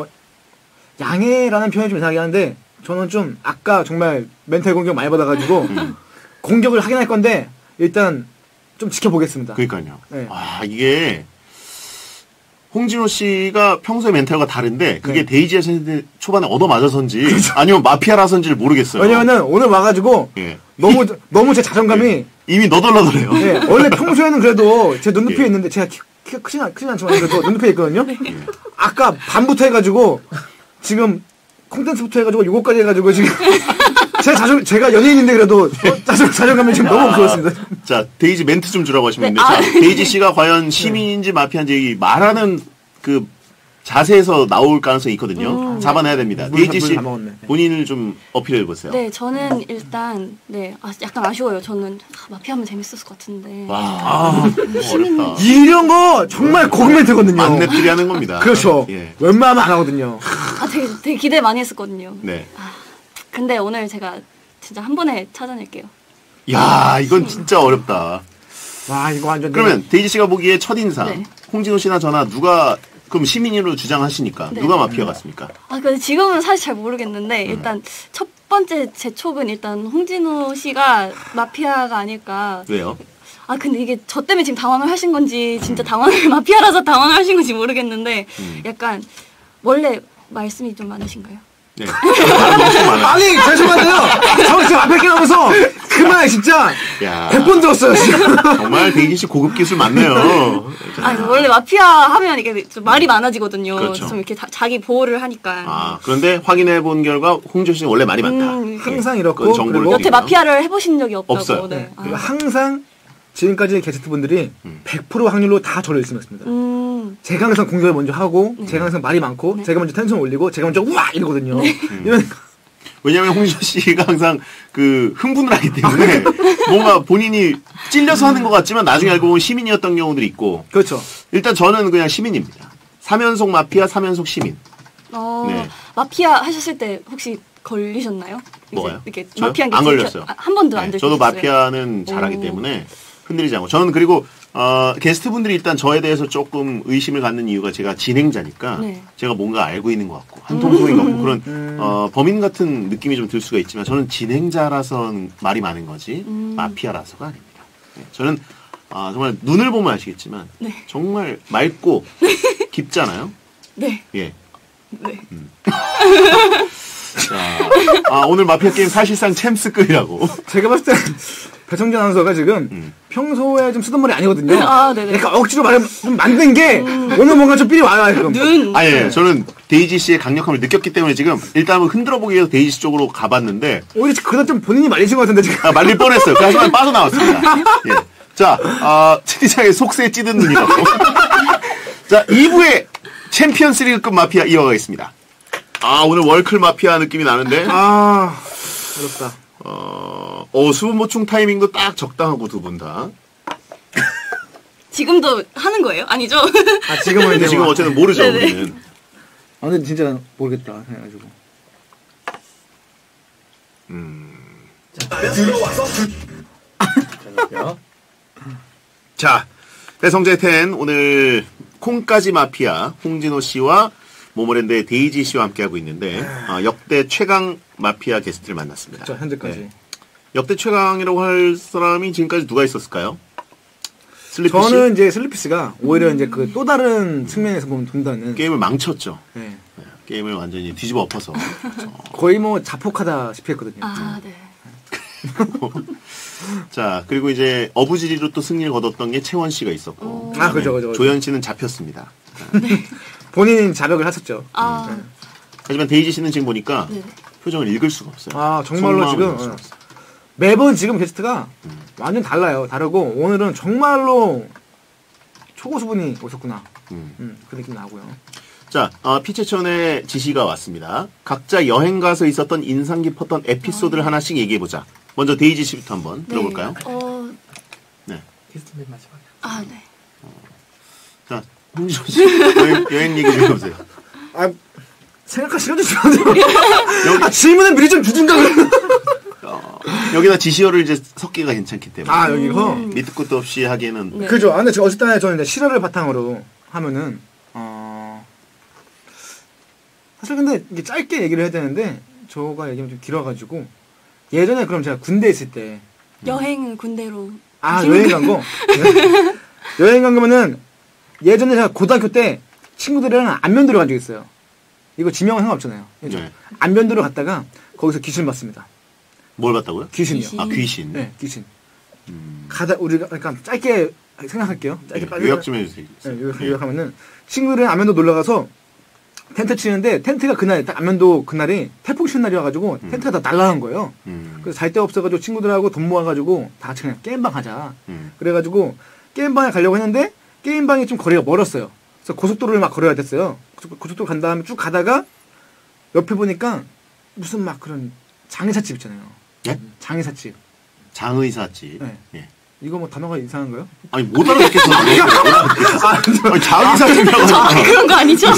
양해라는 표현이 좀 이상하긴 한데 저는 좀 아까 정말 멘탈 공격 많이 받아가지고 공격을 하긴 할 건데 일단 좀 지켜보겠습니다. 그러니까요. 네. 이게 홍진호 씨가 평소에 멘탈과 다른데 그게 네. 데이지아 선생님 초반에 얻어맞아서인지 아니면 마피아라서인지를 모르겠어요. 왜냐면은 오늘 와가지고 예. 너무 제 자존감이 이미 너덜너덜해요. 네, 원래 평소에는 그래도 제 눈높이에 있는데 제가 키가 크진 않지만 그래도 눈높이에 있거든요. 아까 밤부터 해가지고 지금 콘텐츠부터 해가지고 요거까지 해가지고 지금 제가 연예인인데 그래도 자존감이 지금 너무 없어졌습니다. 자, 데이지 멘트 좀 주라고 하시면 네, 자, 데이지 씨가 과연 시민인지 마피아인지 이 말하는 그 자세에서 나올 가능성이 있거든요. 잡아내야 됩니다. 데이지 씨 다 먹었네. 본인을 좀 어필해 보세요. 네, 저는 일단 약간 아쉬워요. 저는 마피아하면 재밌었을 것 같은데. 어렵다. 이런 거 정말 고급 멘트거든요. 만렙들이 하는 겁니다. 그렇죠. 예. 웬만하면 안 하거든요. 되게 기대 많이 했었거든요. 네. 근데 오늘 제가 진짜 한 번에 찾아낼게요. 야, 이건 진짜 어렵다. 와 이거 완전 그러면 데이지 씨가 보기에 첫인상 네. 홍진호 씨나 저나 누가 그럼 시민으로 주장하시니까 네. 누가 마피아 같습니까? 근데 지금은 사실 잘 모르겠는데 일단 첫 번째 제 촉은 일단 홍진호 씨가 마피아가 아닐까. 왜요? 근데 이게 저 때문에 지금 당황을 하신 건지 진짜 마피아라서 당황을 하신 건지 모르겠는데 약간 원래 말씀이 좀 많으신가요? 네. 너무 많아요. 아니 죄송한데요. 저 지금 앞에 끼면서 그만 진짜 야. 100번 들었어요 지금. 정말 데이지 씨 고급 기술 많네요. 원래 마피아 하면 이게 좀 말이 많아지거든요. 그렇죠. 좀 이렇게 자기 보호를 하니까. 그런데 확인해 본 결과 홍진호 씨는 원래 말이 많다. 항상 이렇고 그 정보를 그리고 여태 드리고요. 마피아를 해보신 적이 없다고. 없어요. 네. 그리고 항상 지금까지 게스트분들이 100% 확률로 다 저를 의심했습니다. 제가 항상 공격을 먼저 하고 제가 항상 말이 많고 제가 먼저 텐션 올리고 제가 먼저 우와 이러거든요. 왜냐하면 홍진호 씨가 항상 그 흥분을 하기 때문에 뭔가 본인이 찔려서 하는 것 같지만 나중에 알고 보면 시민이었던 경우들이 있고. 그렇죠. 일단 저는 그냥 시민입니다. 3연속 마피아, 3연속 시민. 네. 마피아 하셨을 때 혹시 걸리셨나요? 뭐가요? 이렇게 저요? 마피아 안 걸렸어요. 한 번도 안 네, 들으셨어요? 저도 마피아는 잘하기 때문에 흔들리지 않고. 저는 그리고 게스트분들이 일단 저에 대해서 조금 의심을 갖는 이유가 제가 진행자니까 네. 제가 뭔가 알고 있는 것 같고 한통속인 것 같고 그런 범인 같은 느낌이 좀 들 수가 있지만 저는 진행자라서 말이 많은 거지 마피아라서가 아닙니다. 네, 저는 정말 눈을 보면 아시겠지만 네. 정말 맑고 깊잖아요. 네. 예. 네. 오늘 마피아 게임 사실상 챔스급이라고. 제가 봤을 때 배성재 아나운서가 지금 평소에 좀 쓰던 말이 아니거든요. 아, 네네. 그러니까 억지로 좀 만든 게 오늘 뭔가 좀 삘이 와요, 지금. 아니, 저는 데이지 씨의 강력함을 느꼈기 때문에 지금 일단 한번 흔들어 보기 위해서 데이지 씨 쪽으로 가봤는데. 오히려 그다 좀 본인이 말리신 것 같은데, 지금. 말릴 뻔했어요. 하지만 빠져나왔습니다. 예. 자, 채팅창에 속세에 찌든 눈이라고. 자, 2부의 챔피언스 리그급 마피아 이어가겠습니다. 오늘 월클 마피아 느낌이 나는데. 어렵다. 수분 보충 타이밍도 딱 적당하고 두 분 다. 지금도 하는 거예요? 아니죠? 지금은 근데 지금 어쨌든 모르죠, 네네. 우리는. 근데 진짜 모르겠다, 해가지고. 자, 배성재 10 오늘 콩까지 마피아 홍진호 씨와 모모랜드의 데이지 씨와 함께하고 있는데 역대 최강 마피아 게스트를 만났습니다. 자, 현재까지. 네. 역대 최강이라고 할 사람이 지금까지 누가 있었을까요? 슬리피 저는 씨? 이제 슬리피스가 오히려 이제 그 또 다른 측면에서 보면 돈다는. 게임을 망쳤죠. 네. 네, 게임을 완전히 뒤집어 엎어서. 거의 뭐 자폭하다시피 했거든요. 네. 자, 그리고 이제 어부지리로 또 승리를 거뒀던 게 채원 씨가 있었고. 그죠. 조현 씨는 잡혔습니다. 본인 자백을 하셨죠. 하지만 데이지 씨는 지금 보니까 네. 표정을 읽을 수가 없어요. 정말로 지금 매번 지금 게스트가 완전 달라요. 다르고 오늘은 정말로 초고수분이 오셨구나. 그 느낌 나고요. 자, 피체천의 지시가 왔습니다. 각자 여행 가서 있었던 인상 깊었던 에피소드를 하나씩 얘기해보자. 먼저 데이지 씨부터 한번 들어볼까요? 네. 게스트 맨 마지막에. 네. 자, 홍진호 씨 여행 얘기 좀 해보세요. 생각할 시간 좀 주세요. 질문을 미리 좀 주든가. 여기다 지시어를 이제 섞기가 괜찮기 때문에. 여기서? 밑도 끝도 없이 하기에는. 네. 그죠. 근데 어쨌든 저는 이제 실화를 바탕으로 하면은, 사실 근데 이게 짧게 얘기를 해야 되는데, 저가 얘기하면 좀 길어가지고, 예전에 그럼 제가 군대 있을 때. 여행은 군대로. 여행 간 거? 네. 여행 간 거면은, 예전에 제가 고등학교 때 친구들이랑 안면도로 간 적 있어요. 이거 지명은 상관없잖아요. 네. 안면도로 갔다가, 거기서 귀신을 봤습니다. 뭘 봤다고요? 귀신이요. 귀신. 네, 귀신. 우리가, 그러니까 짧게 생각할게요. 짧게 빨리. 요약 좀 해주세요. 네, 요약하면은, 친구들이랑 안면도 놀러 가서, 텐트 치는데, 텐트가 그날, 딱 안면도 그날이 태풍 치는 날이어가지고, 텐트가 다 날아간 거예요. 그래서 잘 데 없어가지고 친구들하고 돈 모아가지고, 다 같이 그냥 게임방 가자. 그래가지고, 게임방에 가려고 했는데, 게임방이 좀 거리가 멀었어요. 그래서 고속도로를 막 걸어야 됐어요. 고속도로 간 다음에 쭉 가다가, 옆에 보니까, 무슨 막 그런 장의사집 있잖아요. 네? 장의사집. 장의사집. 네. 예. 이거 뭐 단어가 이상한가요? 아니, 못 알아듣겠어. 장의사집이라고. 그런 거 아니죠?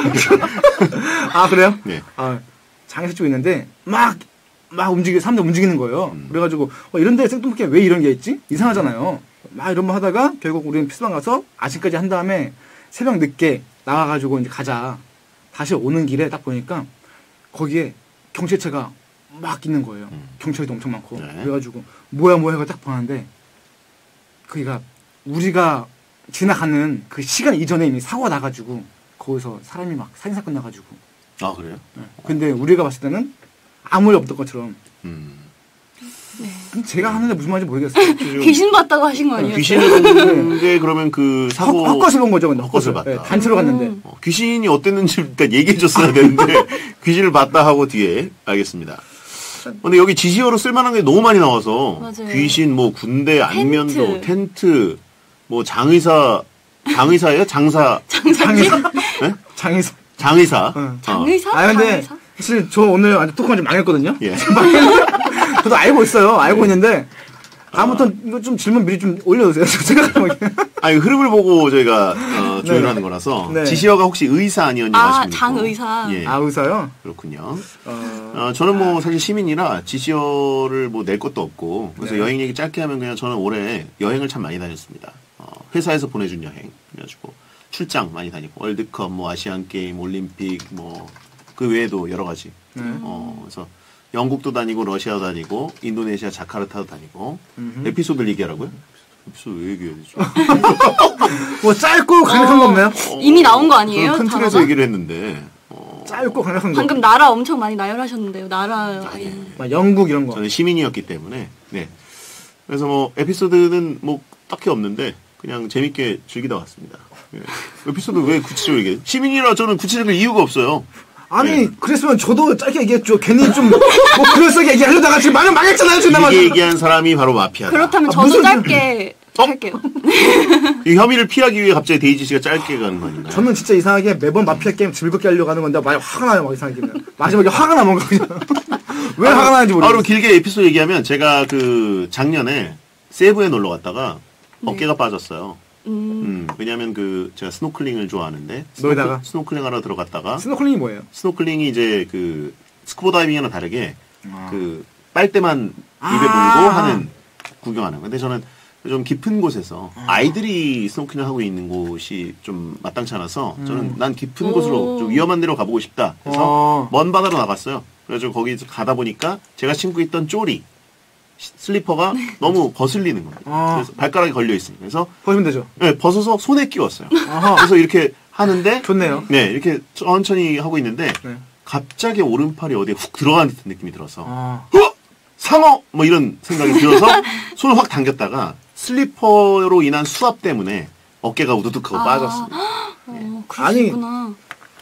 그래요? 네. 장의사집 있는데, 사람들 움직이는 거예요. 그래가지고, 이런 데 생뚱맞게 왜 이런 게 있지? 이상하잖아요. 막 이런 거 하다가, 결국 우리는 피스방 가서 아침까지 한 다음에, 새벽 늦게 나가가지고 이제 가자. 다시 오는 길에 딱 보니까, 거기에 경찰차가 막 있는 거예요. 경찰도 엄청 많고. 네. 그래가지고 뭐야 해가 딱 보는데 그니까 우리가 지나가는 그 시간 이전에 이미 사고가 나가지고 거기서 사람이 막 살인사건 나가지고. 그래요? 네. 근데 우리가 봤을 때는 아무 일 없던 것처럼. 제가 하는데 무슨 말인지 모르겠어요. 귀신 봤다고 하신 거 아니에요? 귀신을 본게 그러면 그 사고. 헛것을 본 거죠. 헛것을 봤다. 네, 단체로 갔는데. 귀신이 어땠는지 일단 얘기해줬어야 되는데 귀신을 봤다 하고 뒤에 알겠습니다. 근데 여기 지시어로 쓸만한 게 너무 많이 나와서 맞아요. 귀신, 뭐 군대, 안면도, 텐트, 뭐 장의사예요? 장의사? 네? 장의사. 장의사. 장의사? 근데 장의사? 사실 저 오늘 완전 토크가 좀 망했거든요. 예. 저도 알고 있어요. 알고 있는데 아무튼 이거 좀 질문 미리 좀 올려주세요. 생각해보면. 아니 흐름을 보고 저희가 조율을 하는 거라서 네. 지시어가 혹시 의사 아니었냐 하시면 장의사. 예. 의사요? 그렇군요. 저는 뭐 사실 시민이라 지시어를 뭐 낼 것도 없고 그래서 네. 여행 얘기 짧게 하면 그냥 저는 올해 여행을 참 많이 다녔습니다. 회사에서 보내준 여행 그래가지고 출장 많이 다니고 월드컵, 뭐 아시안 게임, 올림픽 뭐 그 외에도 여러 가지. 그래서 영국도 다니고 러시아도 다니고 인도네시아 자카르타도 다니고 에피소드를 얘기하라고요? 에피소드 왜 얘기해야 되죠? 뭐 짧고 강력한 거 없나요? 이미 나온 거 아니에요? 큰 틀에서 단어가? 얘기를 했는데 짧고 강력한 거. 방금 나라 엄청 많이 나열하셨는데요. 나라. 막 영국 이런 거. 저는 시민이었기 때문에. 네. 그래서 뭐 에피소드는 뭐 딱히 없는데 그냥 재밌게 즐기다 왔습니다. 예. 에피소드 왜 구체적으로 얘기해? 시민이라 저는 구체적인 이유가 없어요. 아니 네. 그랬으면 저도 짧게 얘기했죠. 괜히 좀 뭐 그럴싸하게 얘기하려다가 지금 말은 망했잖아요. 지금 길게 얘기한 사람이 바로 마피아다. 그렇다면 저도 무슨 짧게 할게요. 이 혐의를 피하기 위해 갑자기 데이지 씨가 짧게 가는 거 아닌가요? 저는 진짜 이상하게 매번 마피아 게임 즐겁게 하려고 하는 건데 많이 화가 나요. 막 이상하게 마지막에 화가 나 뭔가 그냥 왜 화가 나는지 모르겠어요. 그럼 길게 에피소드 얘기하면 제가 그 작년에 세부에 놀러 갔다가 네. 어깨가 빠졌어요. 왜냐면 그 제가 스노클링을 좋아하는데 너에다가? 스노클링 하러 들어갔다가 스노클링이 뭐예요? 스노클링이 이제 그 스쿠버 다이빙이랑 다르게 그 빨대만 입에 물고 하는 구경하는. 근데 저는 좀 깊은 곳에서 아이들이 스노클링 하고 있는 곳이 좀 마땅치 않아서 저는 난 깊은 곳으로 좀 위험한 데로 가보고 싶다. 그래서 먼 바다로 나갔어요. 그래서 거기서 가다 보니까 제가 신고 있던 쪼리 슬리퍼가 너무 거슬리는 거예요. 그래서 발가락이 걸려 있습니다. 그래서 벗으면 되죠. 네, 벗어서 손에 끼웠어요. 아하. 그래서 이렇게 하는데 좋네요. 네, 이렇게 천천히 하고 있는데 네. 갑자기 오른팔이 어디에 훅 들어가는 듯한 느낌이 들어서 아. 상어 뭐 이런 생각이 들어서 손을 확 당겼다가 슬리퍼로 인한 수압 때문에 어깨가 우두둑하고 빠졌습니다. 그럴 수 있구나.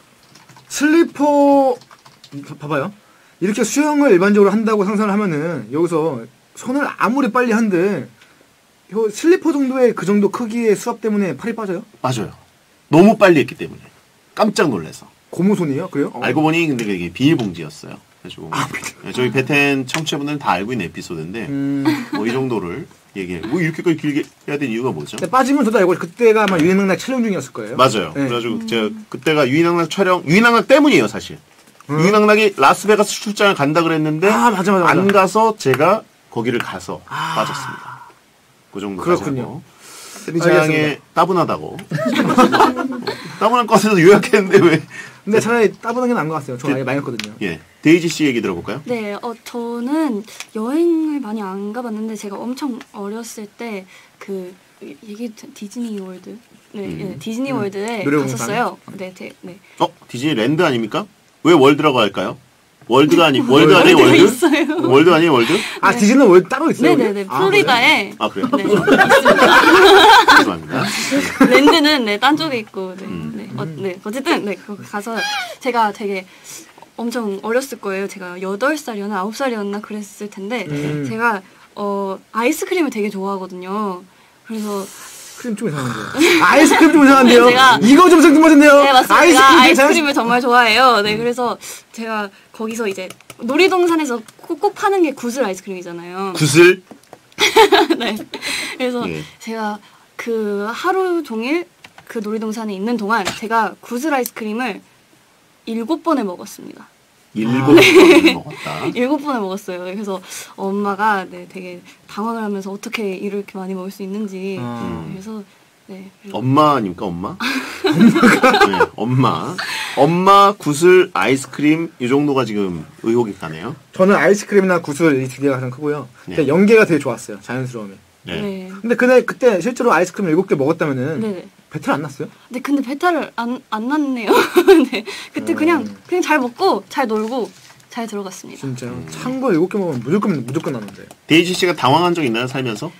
슬리퍼 봐봐요. 이렇게 수영을 일반적으로 한다고 상상을 하면은 여기서 손을 아무리 빨리 한들 요 슬리퍼 정도의 그 정도 크기의 수압 때문에 팔이 빠져요? 맞아요. 너무 빨리 했기 때문에 깜짝 놀라서. 고무손이에요? 그래요? 알고 보니 근데 그게 비닐봉지였어요. 그래가지고 네, 저희 베텐 청취자분들은 다 알고 있는 에피소드인데 뭐 이 정도를 얘기해. 뭐 이렇게까지 길게 해야 되는 이유가 뭐죠? 근데 빠지면 저도 알고 그때가 아마 유행낙낙 촬영 중이었을 거예요. 맞아요. 네. 그래가지고 제가 그때가 유인낙낙 때문이에요, 사실. 유인낙낙이 라스베가스 출장을 간다 그랬는데 맞아. 안 가서 제가 거기를 가서 빠졌습니다. 그 정도. 그렇군요. 세비장에 따분하다고. 따분한 것 같아서 요약했는데 왜? 근데 차라리 따분한 게 나은 것 같아요. 저 아예 많이 했거든요. 예. 데이지 씨 얘기 들어볼까요? 네, 저는 여행을 많이 안 가봤는데 제가 엄청 어렸을 때 그 이게 디즈니 월드, 네, 디즈니 월드에 놀이동산? 갔었어요. 네. 디즈니랜드 아닙니까? 왜 월드라고 할까요? 월드가 월드 아니에요, 월드? 있어요. 월드 아니에요, 월드? 아 디즈니는 월 따로 있어요? 네네네, 플로리다에. 아, 그래요? 네, 죄송합니다. 랜드는 네, 딴 쪽에 있고, 어쨌든 네, 거기 가서 제가 되게 엄청 어렸을 거예요. 제가 8살이었나 9살이었나 그랬을 텐데 제가 아이스크림을 되게 좋아하거든요. 그래서 크림 좀 이상한데요. 아이스크림 좀 이상한데요. 제가- 이거 좀 생뚱맞은데요. 네, 맞습니다. 제가 아이스크림 아이스크림을 정말 좋아해요. 네, 그래서 제가 거기서 이제 놀이동산에서 꼭 파는 게 구슬 아이스크림이잖아요. 구슬? 네. 그래서 예. 제가 그 하루 종일 그 놀이동산에 있는 동안 제가 구슬 아이스크림을 7번을 먹었습니다. 7번을 먹었다. 7번을 먹었어요. 그래서 엄마가 네, 되게 당황을 하면서 어떻게 이렇게 많이 먹을 수 있는지. 그래서 네. 엄마 아닙니까, 엄마? 네, 엄마. 엄마, 구슬, 아이스크림, 이 정도가 지금 의혹이 가네요. 저는 아이스크림이나 구슬 이 두 개가 가장 크고요. 네. 근데 연계가 되게 좋았어요. 자연스러움이. 네. 근데 그때 실제로 아이스크림 7개 먹었다면은 네네. 배탈 안 났어요? 네, 근데 배탈을 안 났네요. 네. 그때 그냥 잘 먹고 잘 놀고 잘 들어갔습니다. 진짜요? 찬 거 7개 먹으면 무조건 나는데. 데이지 씨가 당황한 적 있나요, 살면서?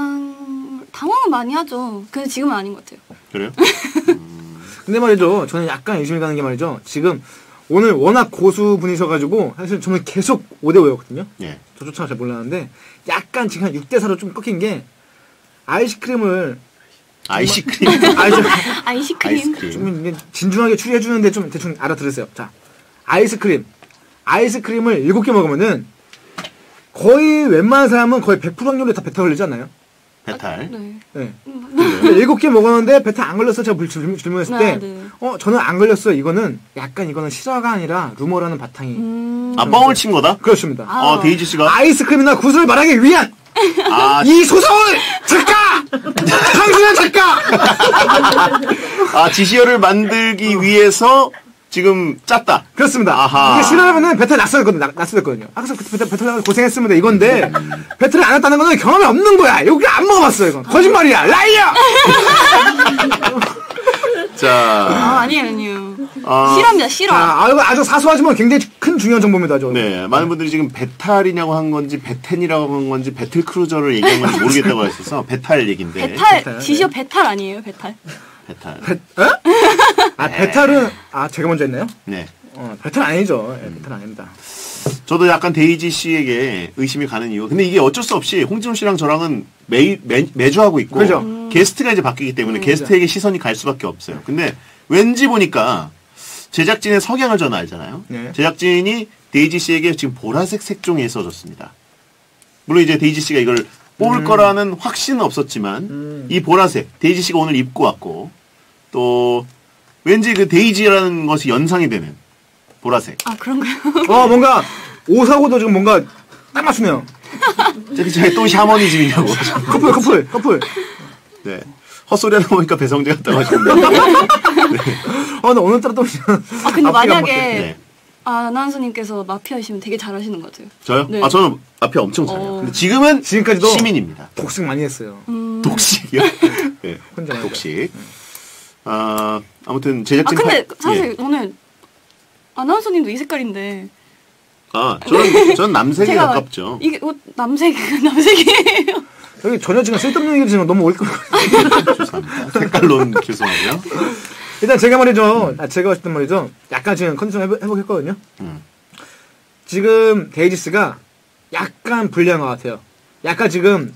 당황은 많이 하죠. 근데 지금은 아닌 것 같아요. 그래요? 근데 말이죠. 저는 약간 의심이 가는 게 말이죠. 지금 오늘 워낙 고수분이셔가지고 사실 저는 계속 5대5였거든요. 예. 저조차 잘 몰랐는데 약간 지금 한 6대4로 좀 꺾인 게 아이스크림을 아이스크림. 아이스크림. 좀 이게 진중하게 추리해주는데 좀 대충 알아들으세요. 자, 아이스크림을 7개 먹으면은 거의 웬만한 사람은 거의 100% 확률로 다 배탈 걸리지 않나요? 배탈. 네. 네. 근데 7개 먹었는데 배탈 안 걸렸어. 제가 질문했을 때, 네. 저는 안 걸렸어요. 이거는 실화가 아니라 루머라는 바탕이. 아, 뻥을 친 거다? 그렇습니다. 데이지 씨가? 아이스크림이나 구슬을 말하기 위한 아, 이 소설 작가! 당신은 작가! 지시어를 만들기 위해서 지금 짰다. 그렇습니다. 아하. 이게 싫어하면은 배탈 났었거든요. 그래서 그때 배탈 나서 고생했습니다. 이건데, 배탈을 안 했다는 거는 경험이 없는 거야. 여기 안 먹어봤어요, 이건. 거짓말이야! 라이어! 자, 아니에요. 실화입니다, 실화. 자, 이거 아주 사소하지만 굉장히 큰 중요한 정보입니다. 네, 많은 분들이 지금 배탈이냐고 한 건지 배텐이라고 한 건지 배틀크루저를 얘기한 건지 모르겠다고 하셔서 배탈 얘긴데. 배탈, 지시어 배탈 아니에요, 배탈. 배탈. 배탈은 제가 먼저 했나요? 네. 배탈 아니죠. 배탈 아닙니다. 저도 약간 데이지 씨에게 의심이 가는 이유. 근데 이게 어쩔 수 없이 홍진호 씨랑 저랑은 매주 하고 있고 그죠. 게스트가 이제 바뀌기 때문에 게스트에게 시선이 갈 수밖에 없어요. 근데 왠지 보니까 제작진의 성향을 저는 알잖아요. 네. 제작진이 데이지 씨에게 지금 보라색 색종이에 써줬습니다. 물론 이제 데이지 씨가 이걸 뽑을 거라는 확신은 없었지만 이 보라색 데이지 씨가 오늘 입고 왔고 또 왠지 그 데이지라는 것이 연상이 되는 보라색. 아, 그런가요? 뭔가 옷하고도 지금 뭔가 딱 맞추네요. 제가 또 샤머니즘이냐고. 커플. 네. 헛소리 하다 보니까 배성재 같다고 하셨는데. 나 오늘따라 또. 근데 만약에 네. 아나운서님께서 마피아이시면 되게 잘하시는 것 같아요. 저요? 네. 저는 앞에 엄청 잘해요. 근데 지금은 지금까지도 시민입니다. 독식 많이 했어요. 독식이요? 네. 혼자 독식. 아무튼 제작진. 근데 사실 오늘 아나운서님도 이 색깔인데. 저는 남색에 가깝죠. 이게 옷 남색이에요. 여기 전혀 지금 쓸데없는 얘기 지금 너무 올것 같아요. 죄송합니다. 색깔론 죄송하고요. 일단 제가 말이죠. 제가 봤을 때 말이죠. 약간 지금 컨디션 회복했거든요. 지금 데이지스가 약간 불리한 것 같아요. 약간 지금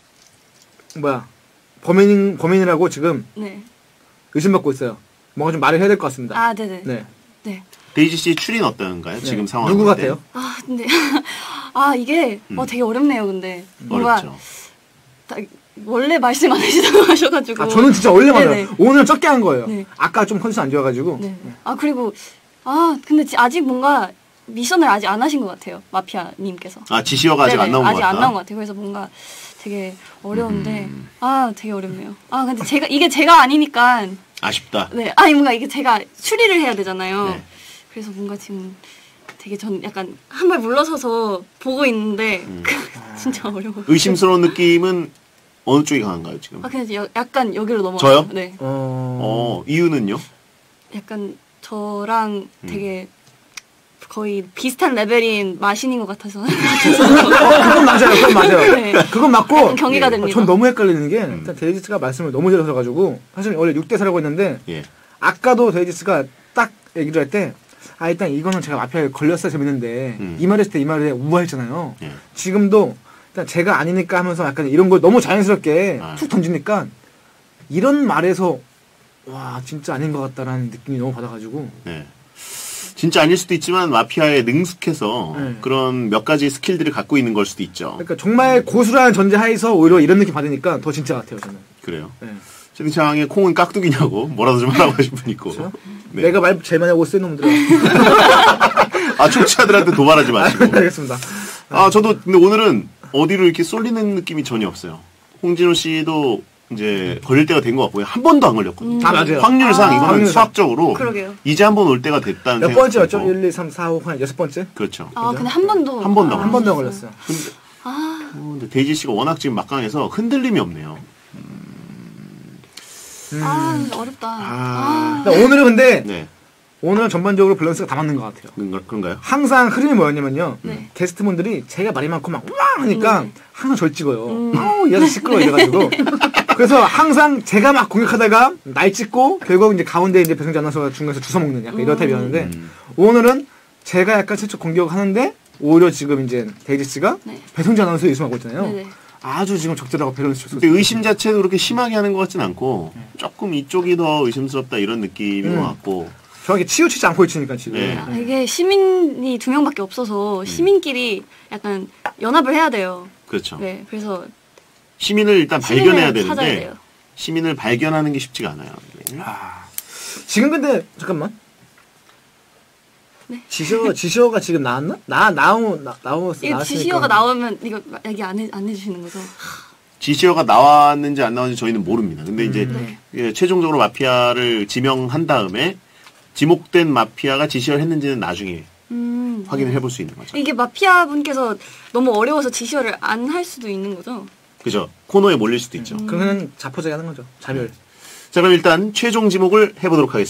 범인이라고 지금 네. 의심받고 있어요. 뭔가 좀 말을 해야 될 것 같습니다. 네네. 네. 데이지 씨 출인 어떤가요? 지금 상황. 누구 같아요? 근데 이게 되게 어렵네요. 근데 뭔가 어렵죠. 원래 말씀 안 하시다고 하셔가지고. 저는 진짜 원래 네네. 말해요. 오늘 적게 한 거예요. 네. 아까 좀 컨디션 안 좋아가지고. 네. 그리고 근데 아직 뭔가 미션을 아직 안 하신 것 같아요. 마피아님께서. 지시어가 아직 안 나온 것 같다. 아직 안 나온 것 같아요. 그래서 뭔가 되게 어려운데 되게 어렵네요. 근데 이게 제가 아니니까. 아쉽다. 네. 뭔가 이게 제가 추리를 해야 되잖아요. 네. 그래서 뭔가 지금 되게 전 약간 한 발 물러서서 보고 있는데 진짜 어려워요. 의심스러운 느낌은 어느 쪽이 강한가요 지금? 그냥 약간 여기로 넘어가요. 저요? 네. 이유는요? 약간 저랑 되게 거의 비슷한 레벨인 마신인 것 같아서. 그건 맞아요. 네. 그건 맞고. 경계가 됩니다. 전 너무 헷갈리는 게 일단 데이지스가 말씀을 너무 잘하셔가지고 사실 원래 6대4라고 했는데 아까도 데이지스가 딱 얘기를 할 때 일단 이거는 제가 마피아에 걸렸어야 재밌는데 이 말 했을 때 이 말에 우아했잖아요. 지금도 일단 제가 아니니까 하면서 약간 이런 걸 너무 자연스럽게 툭 던지니까 이런 말에서 와 진짜 아닌 것 같다라는 느낌이 너무 받아가지고 진짜 아닐 수도 있지만 마피아에 능숙해서 그런 몇 가지 스킬들을 갖고 있는 걸 수도 있죠. 그러니까 정말 고수라는 전제 하에서 오히려 이런 느낌 받으니까 더 진짜 같아요 저는. 그래요. 채팅창에 콩은 깍두기냐고 뭐라도 좀 하라고 하신 분 있고. 그렇죠? 내가 말 제일 많이 하고 쓴 놈들아. 청취자들한테 도발하지 마시고. 알겠습니다. 저도 근데 오늘은 어디로 이렇게 쏠리는 느낌이 전혀 없어요. 홍진호 씨도 이제 걸릴 때가 된 것 같고요. 한 번도 안 걸렸거든요. 맞아요. 확률상 이거는 확률상. 수학적으로 그러게요. 이제 한 번 올 때가 됐다는 몇 생각이 번째였죠? 들고. 1, 2, 3, 4, 5, 6번째? 그렇죠. 근데 한 번도 한 번도 한 번도 걸렸어요. 근데 데이지 씨가 워낙 지금 막강해서 흔들림이 없네요. 어렵다. 오늘은 근데 네. 오늘은 전반적으로 밸런스가 다 맞는 것 같아요. 그런가요? 항상 흐름이 뭐였냐면요. 네. 게스트분들이 제가 말이 많고 막 우왕 하니까 항상 절 찍어요. 이 녀석 시끄러워 이래가지고. 그래서 항상 제가 막 공격하다가 날 찍고 결국 이제 가운데 이제 배성재 아나운서가 중간에서 주워 먹는 약간 이런 타입이었는데 오늘은 제가 약간 슬쩍 공격하는데 오히려 지금 이제 데이지스가 배성재 아나운서 의심하고 있잖아요. 네네. 아주 지금 적절하고 밸런스 좋습니다. 근데 의심 자체도 그렇게 심하게 하는 것 같진 않고 조금 이쪽이 더 의심스럽다 이런 느낌인 것 같고 정확히 치우치지 않고 있으니까 지금. 이게 시민이 2명밖에 없어서 시민끼리 약간 연합을 해야 돼요. 그렇죠. 네, 그래서 시민을 일단 시민을 발견해야 찾아야 되는데 돼요. 시민을 발견하는 게 쉽지가 않아요. 지금 근데 잠깐만. 네. 지시어가 지금 나왔나? 나왔으니까. 지시어가 나오면 이거 얘기 안 해주시는 거죠? 지시어가 나왔는지 안 나왔는지 저희는 모릅니다. 근데 이제 예, 최종적으로 마피아를 지명한 다음에 지목된 마피아가 지시어를 했는지는 나중에 확인을 해볼 수 있는 거죠. 이게 마피아 분께서 너무 어려워서 지시어를 안 할 수도 있는 거죠? 그죠. 코너에 몰릴 수도 있죠. 그러면 자포자기 하는 거죠. 자멸. 자, 그럼 일단 최종 지목을 해보도록 하겠습니다.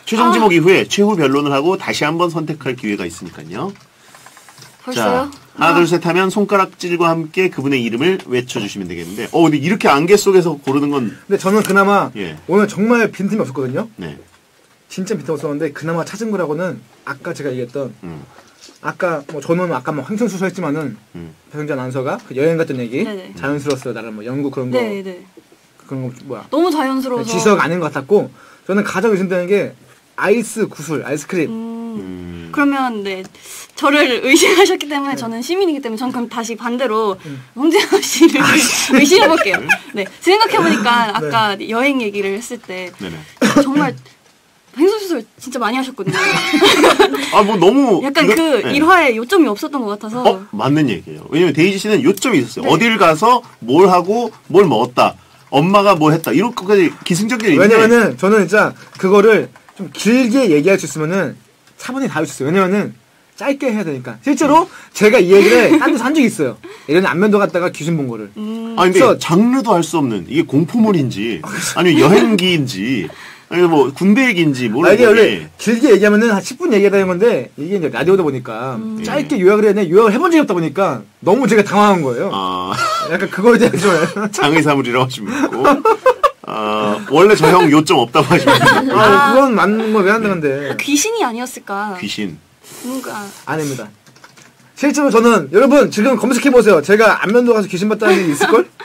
최종 지목 이후에 최후 변론을 하고 다시 한번 선택할 기회가 있으니까요. 벌써요? 자, 하나 둘 셋 하면 손가락질과 함께 그분의 이름을 외쳐주시면 되겠는데 근데 이렇게 안개 속에서 고르는 건 근데 저는 그나마 예. 오늘 정말 빈틈이 없었거든요. 네. 진짜 빈틈 없었는데 그나마 찾은 거라고는 아까 제가 얘기했던 아까 뭐 저는 아까 뭐 황천수수했지만은 배성재 아나운서가 그 여행 갔던 얘기 네네. 자연스러웠어요. 나는 뭐 영국 그런 거 네네. 그런 거 뭐야 너무 자연스러워서. 지석 아닌 것 같았고 저는 가장 의심되는 게 아이스 구슬 아이스크림. 그러면 네 저를 의심하셨기 때문에 저는 시민이기 때문에 저는 그럼 다시 반대로 홍진호 씨를 의심해 볼게요. 네 생각해 보니까 아까 여행 얘기를 했을 때 네네. 정말 횡설수설 진짜 많이 하셨거든요. 뭐 너무 약간 그 네. 일화에 요점이 없었던 것 같아서. 맞는 얘기예요. 왜냐면 데이지 씨는 요점이 있었어요. 네. 어딜 가서 뭘 하고 뭘 먹었다. 엄마가 뭐 했다. 이런 것까지 기승전결이 있는데. 왜냐면은 저는 진짜 그거를 좀 길게 얘기할 수 있으면은 차분히 다룰 수 있어요. 왜냐면은 짧게 해야 되니까. 실제로 제가 이 얘기를 딴 데서 한 적이 있어요. 예전에 안면도 갔다가 귀신 본 거를. 근데 그래서- 장르도 알 수 없는 이게 공포물인지 아니면 여행기인지 아니면 뭐 군대 얘기인지 이게 모르겠는데 원래 길게 얘기하면은 한 10분 얘기해야 되는 건데 이게 이제 라디오다 보니까 짧게 요약을 해야 돼. 요약을 해본 적이 없다 보니까 너무 제가 당황한 거예요. 약간 그거에 대해서 좀 장의사물이라고 하시면 있고 원래 저 형 요점 없다고 하시면 있고 그건 맞는 거 왜 안 되는데 귀신이 아니었을까. 귀신 뭔가. 아닙니다. 실제로 저는 여러분 지금 검색해 보세요. 제가 안면도 가서 귀신 봤다는 일이 있을 걸?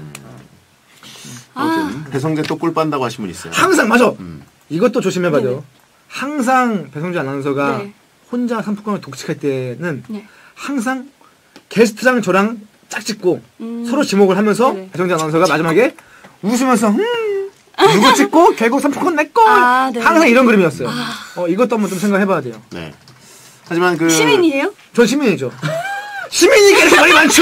아무튼 배성재 또 꿀 빤다고 하신 분 있어요. 항상 맞아. 이것도 조심해봐야 네네. 돼요. 항상 배성재 아나운서가 네. 혼자 상품권을 독식할 때는 네. 항상 게스트랑 저랑 짝짓고 서로 지목을 하면서 네네. 배성재 아나운서가 마지막에 웃으면서 누구 찍고 결국 상품권 내 거. 네. 항상 이런 그림이었어요. 이것도 한번 좀 생각해봐야 돼요. 네. 하지만 그 시민이에요? 전 시민이죠. 시민이니까 이렇게 말이 많죠.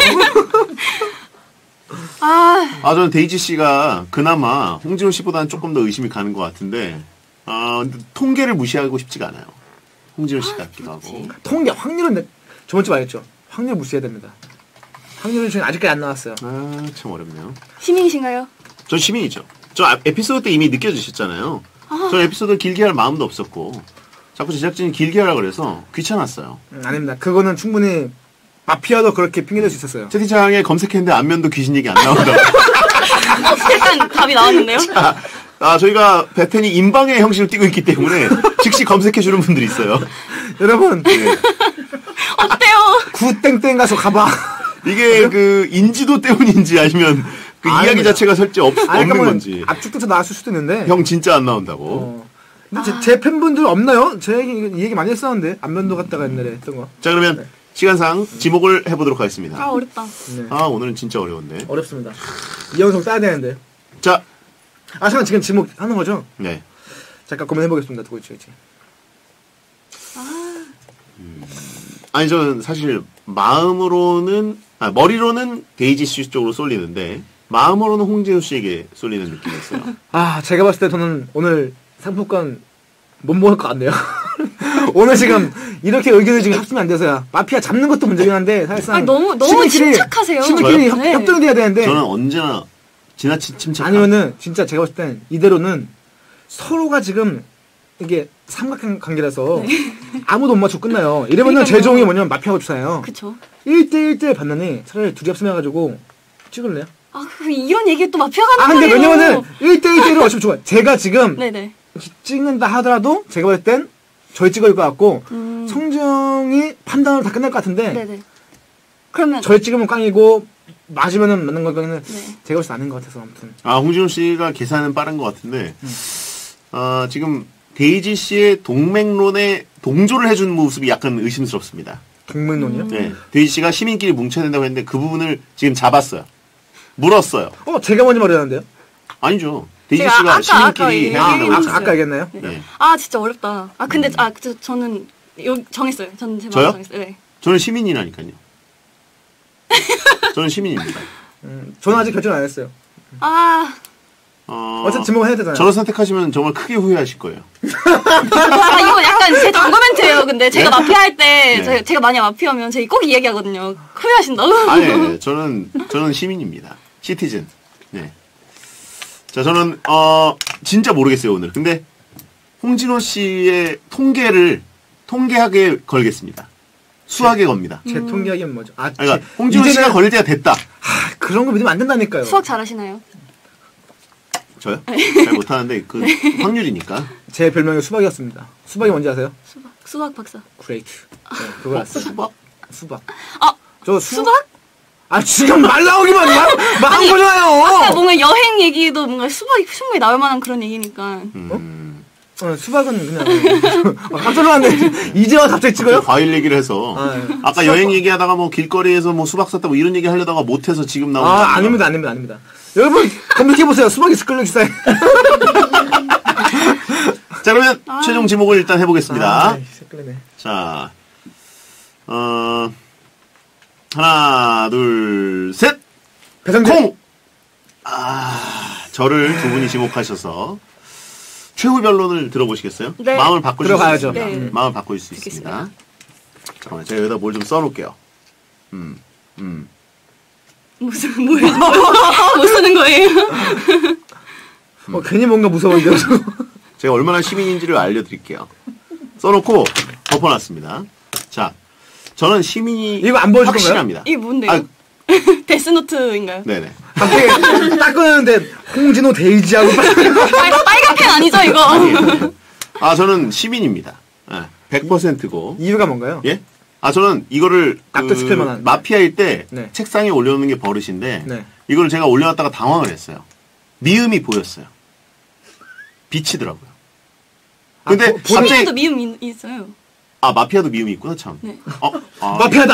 저는 데이지 씨가 그나마 홍진호 씨보다는 조금 더 의심이 가는 것 같은데 근데 통계를 무시하고 싶지가 않아요. 홍진호 씨 같기도 하고. 통계 확률은 저번 주 말했죠. 확률 무시해야 됩니다. 확률은 지금 아직까지 안 나왔어요. 참 어렵네요. 시민이신가요? 전 시민이죠. 저 에피소드 때 이미 느껴지셨잖아요. 전 에피소드 길게 할 마음도 없었고 자꾸 제작진이 길게 하라 그래서 귀찮았어요. 아닙니다. 그거는 충분히 마피아도 그렇게 핑계댈 수 있었어요. 채팅창에 검색했는데 안면도 귀신 얘기 안 나온다고. 일단 답이 나왔는데요. 저희가 베텐이 인방의 형식을 띠고 있기 때문에 즉시 검색해주는 분들이 있어요. 여러분 어때요? 구땡땡 가서 가봐. 이게 그 인지도 때문인지 아니면 그 이야기 아닙니다. 자체가 없는 건지. 압축돼서 나왔을 수도 있는데. 형 진짜 안 나온다고. 근데 제 팬분들 없나요? 제 이 얘기 많이 했었는데 안면도 갔다가 옛날에 했던 거. 자 그러면 시간상 지목을 해보도록 하겠습니다. 어렵다. 네. 오늘은 진짜 어려운데. 어렵습니다. 이영석 따야 되는데. 자, 잠깐 지금 지목 하는 거죠? 네. 잠깐 고민해보겠습니다. 듣고 있지. 아니 저는 사실 머리로는 데이지 씨 쪽으로 쏠리는데 마음으로는 홍진호 씨에게 쏠리는 느낌이었어요. 제가 봤을 때 저는 오늘 상품권 못 먹을 것 같네요. 오늘 지금 이렇게 의견이 지금 합치면 안 돼서야 마피아 잡는 것도 문제긴 한데 사실상 너무 침착하세요. 시민끼리 네. 협동이 돼야 되는데 저는 언제나 지나친 침착함. 아니면은 진짜 제가 봤을 땐 이대로는 서로가 지금 이게 삼각관계라서 아무도 못 맞추고 끝나요. 이러면은 그러니까요. 제종이 뭐냐면 마피아가 주사예요. 그쵸. 1대1대 봤느니 차라리 둘이 합심해가지고 찍을래요? 이런 얘기에 또 마피아가 근데 나와요. 왜냐면은 1대1대로 어차피 좋아. 제가 지금 네네. 찍는다 하더라도 제가 봤을 땐 저희 찍을 것 같고 성정이 판단으로 다 끝날 것 같은데 네네. 그러면 저희 찍으면 꽝이고 맞으면은 맞는 거는 네. 제가 봤을 때 아닌 것 같아서 아무튼 홍진호 씨가 계산은 빠른 것 같은데 지금 데이지 씨의 동맹론에 동조를 해준 모습이 약간 의심스럽습니다. 동맹론이요? 네, 데이지 씨가 시민끼리 뭉쳐야 된다고 했는데 그 부분을 지금 잡았어요. 물었어요. 제가 먼저 말했는데요? 아니죠. 데이지 제가 씨가 아까 시민끼리 해야 된다고 얘기했어요. 했어요. 아까 얘기했나요? 네. 진짜 어렵다. 근데 저는 정했어요. 저는 제 저요? 마음 정했어요. 네. 저는 시민이라니까요. 저는 시민입니다. 저는 아직 결정 안 했어요. 어차피 지목을 해야 되잖아요. 저를 선택하시면 정말 크게 후회하실 거예요. 이거 약간 제 당구 멘트예요. 근데 제가 네? 마피아 할 때 네. 제가 만약 마피아면 제가 꼭 이 얘기하거든요. 후회하신다고? 아니, 저는 시민입니다. 시티즌. 네. 자, 저는 진짜 모르겠어요 오늘. 근데 홍진호 씨의 통계하게 걸겠습니다. 수학에 겁니다. 제 통계하기는 뭐죠? 그러니까 홍진호 씨가 걸릴 때가 됐다. 그런 거 믿으면 안 된다니까요. 수학 잘하시나요? 저요? 잘 못하는데 그 확률이니까. 제 별명이 수박이었습니다. 수박이 뭔지 아세요? 수학 박사. 그레이트. 네, 그거 알았어요. 수박. 아, 저 수박? 지금 말 나오기만 한 거잖아요. 아까 뭔가 여행 얘기도 뭔가 수박이 충분히 나올 만한 그런 얘기니까. 수박은 그냥 깜짝 놀랐네. 이제와 갑자기 찍어요? 과일 얘기를 해서 아까 여행 얘기하다가 뭐 길거리에서 뭐 수박 샀다 뭐 이런 얘기 하려다가 못해서 지금 나온 아닙니다. 여러분 검색해 보세요. 수박이 스클로 주사에. 자, 그러면 최종 지목을 일단 해보겠습니다. 새끌리네. 자, 하나, 둘, 셋. 배성재. 콩. 저를 두 분이 지목하셔서 최후 변론을 들어보시겠어요? 네. 마음을 바꾸실 수 들어가야죠. 있습니다. 네. 마음을 바꿀 수 있습니다. 잠깐만, 제가 여기다 뭘 좀 써놓을게요. 뭐 쓰는 거예요? 괜히 뭔가 무서운데요. 제가 얼마나 시민인지를 알려드릴게요. 써놓고 덮어놨습니다. 자, 저는 시민이 이거 안 보여줄 건가요? 확실합니다. 이게 뭔데요? 데스노트인가요? 네네. 갑자기 딱 끊었는데 홍진호 데이지하고 빨간 펜 아니죠 이거? 아니에요. 저는 시민입니다. 100%고. 이유가 뭔가요? 예? 저는 이거를 납득시킬 만한. 마피아일 때 네. 책상에 올려놓는 게 버릇인데 네. 이거를 제가 올려놨다가 당황을 했어요. 미음이 보였어요. 비치더라고요. 근데 갑자기 시민에도 미음 있어요. 마피아도 미움이 있구나 참. 네. 마피아다.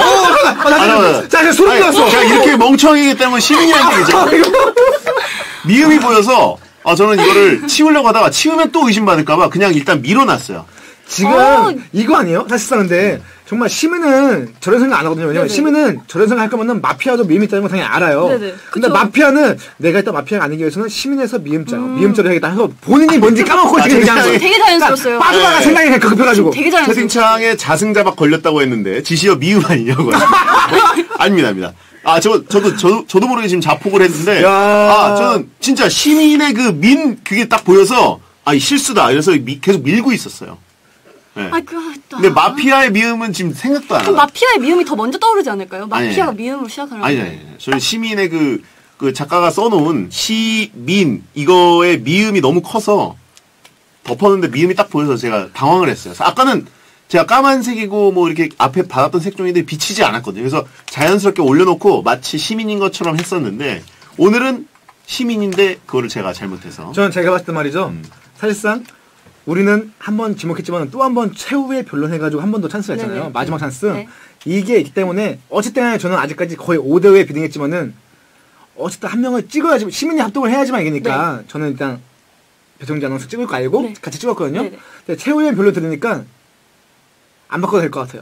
자, 소름 돋았어. 제가 이렇게 멍청이기 때문에 시민이라는 얘기죠. 미움이 보여서 저는 이거를 치우려고 하다가 치우면 또 의심받을까봐 그냥 일단 밀어놨어요. 지금 이거 아니에요? 사실상 근데 정말 시민은 저런 생각 안 하거든요. 왜냐면 네네. 시민은 저런 생각 할 거면은 마피아도 미움이 있다는 거 당연히 알아요. 네네. 근데 그쵸. 마피아는 내가 일단 마피아가 아니기 위해서는 시민에서 미움자를 해야겠다 해서 본인이 뭔지 까먹고 지금 얘기하는 거예요. 되게 자연스러웠어요. 빠져나가 네. 생각이 그냥 급해가지고. 되게 자연스러웠어요. 채팅창에 자승자박 걸렸다고 했는데 지시어 미움 아니냐고요. 아닙니다. 저도 모르게 지금 자폭을 했는데 저는 진짜 시민의 그게 딱 보여서 이 실수다 이래서 계속 밀고 있었어요. 네. 근데 마피아의 미움은 지금 생각도 안 해요. 그럼 마피아의 미움이 더 먼저 떠오르지 않을까요? 마피아가 아니. 미움으로 시작하는 아니. 저는 시민의 그 작가가 써놓은 시민 이거의 미움이 너무 커서 덮었는데 미움이 딱 보여서 제가 당황을 했어요. 아까는 제가 까만색이고 뭐 이렇게 앞에 받았던 색종이들이 비치지 않았거든요. 그래서 자연스럽게 올려놓고 마치 시민인 것처럼 했었는데 오늘은 시민인데 그거를 제가 잘못해서. 저는 제가 봤을 때 말이죠. 사실상 우리는 한 번 지목했지만 또 한 번 최후의 변론해가지고 한 번 더 찬스가 있잖아요. 네네. 마지막 찬스. 네. 이게 있기 때문에 어쨌든 저는 아직까지 거의 5대5에 비등했지만은 어쨌든 한 명을 찍어야지 시민이 합동을 해야지만 이기니까 저는 일단 배성재 아나운서 찍을 거 알고 네. 같이 찍었거든요. 네네. 근데 최후의 변론 들으니까 안 바꿔도 될 것 같아요.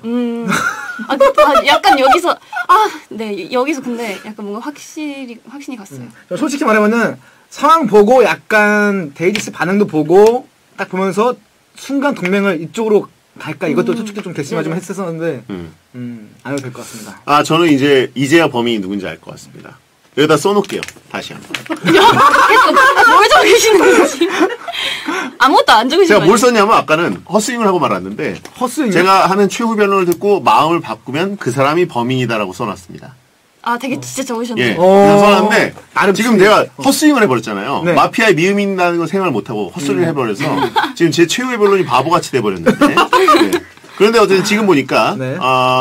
약간 여기서 여기서 근데 약간 뭔가 확신이 갔어요. 솔직히 말하면은 상황 보고 약간 데이지스 반응도 보고 딱 보면서 순간 동맹을 이쪽으로 갈까 이것도 솔직히 좀 결심하지만 했었는데 안 해도 될 것 같습니다. 저는 이제야 범인이 누군지 알 것 같습니다. 여기다 써놓을게요. 다시 한번. 뭘 적어 계시는 거지? 아무것도 안 적으신 제가 거예요? 뭘 썼냐면 아까는 헛스윙을 하고 말았는데 헛스윙이요? 제가 하는 최후 변론을 듣고 마음을 바꾸면 그 사람이 범인이다라고 써놨습니다. 되게 진짜 적으셨네요. 예. 그냥 써놨는데 나름 지금 추리네. 내가 헛스윙을 해버렸잖아요. 네. 마피아의 미움이 있다는 걸 생각을 못하고 헛소리를 해버려서 지금 제 최후의 변론이 바보같이 돼버렸는데 네. 그런데 어쨌든 지금 보니까 네.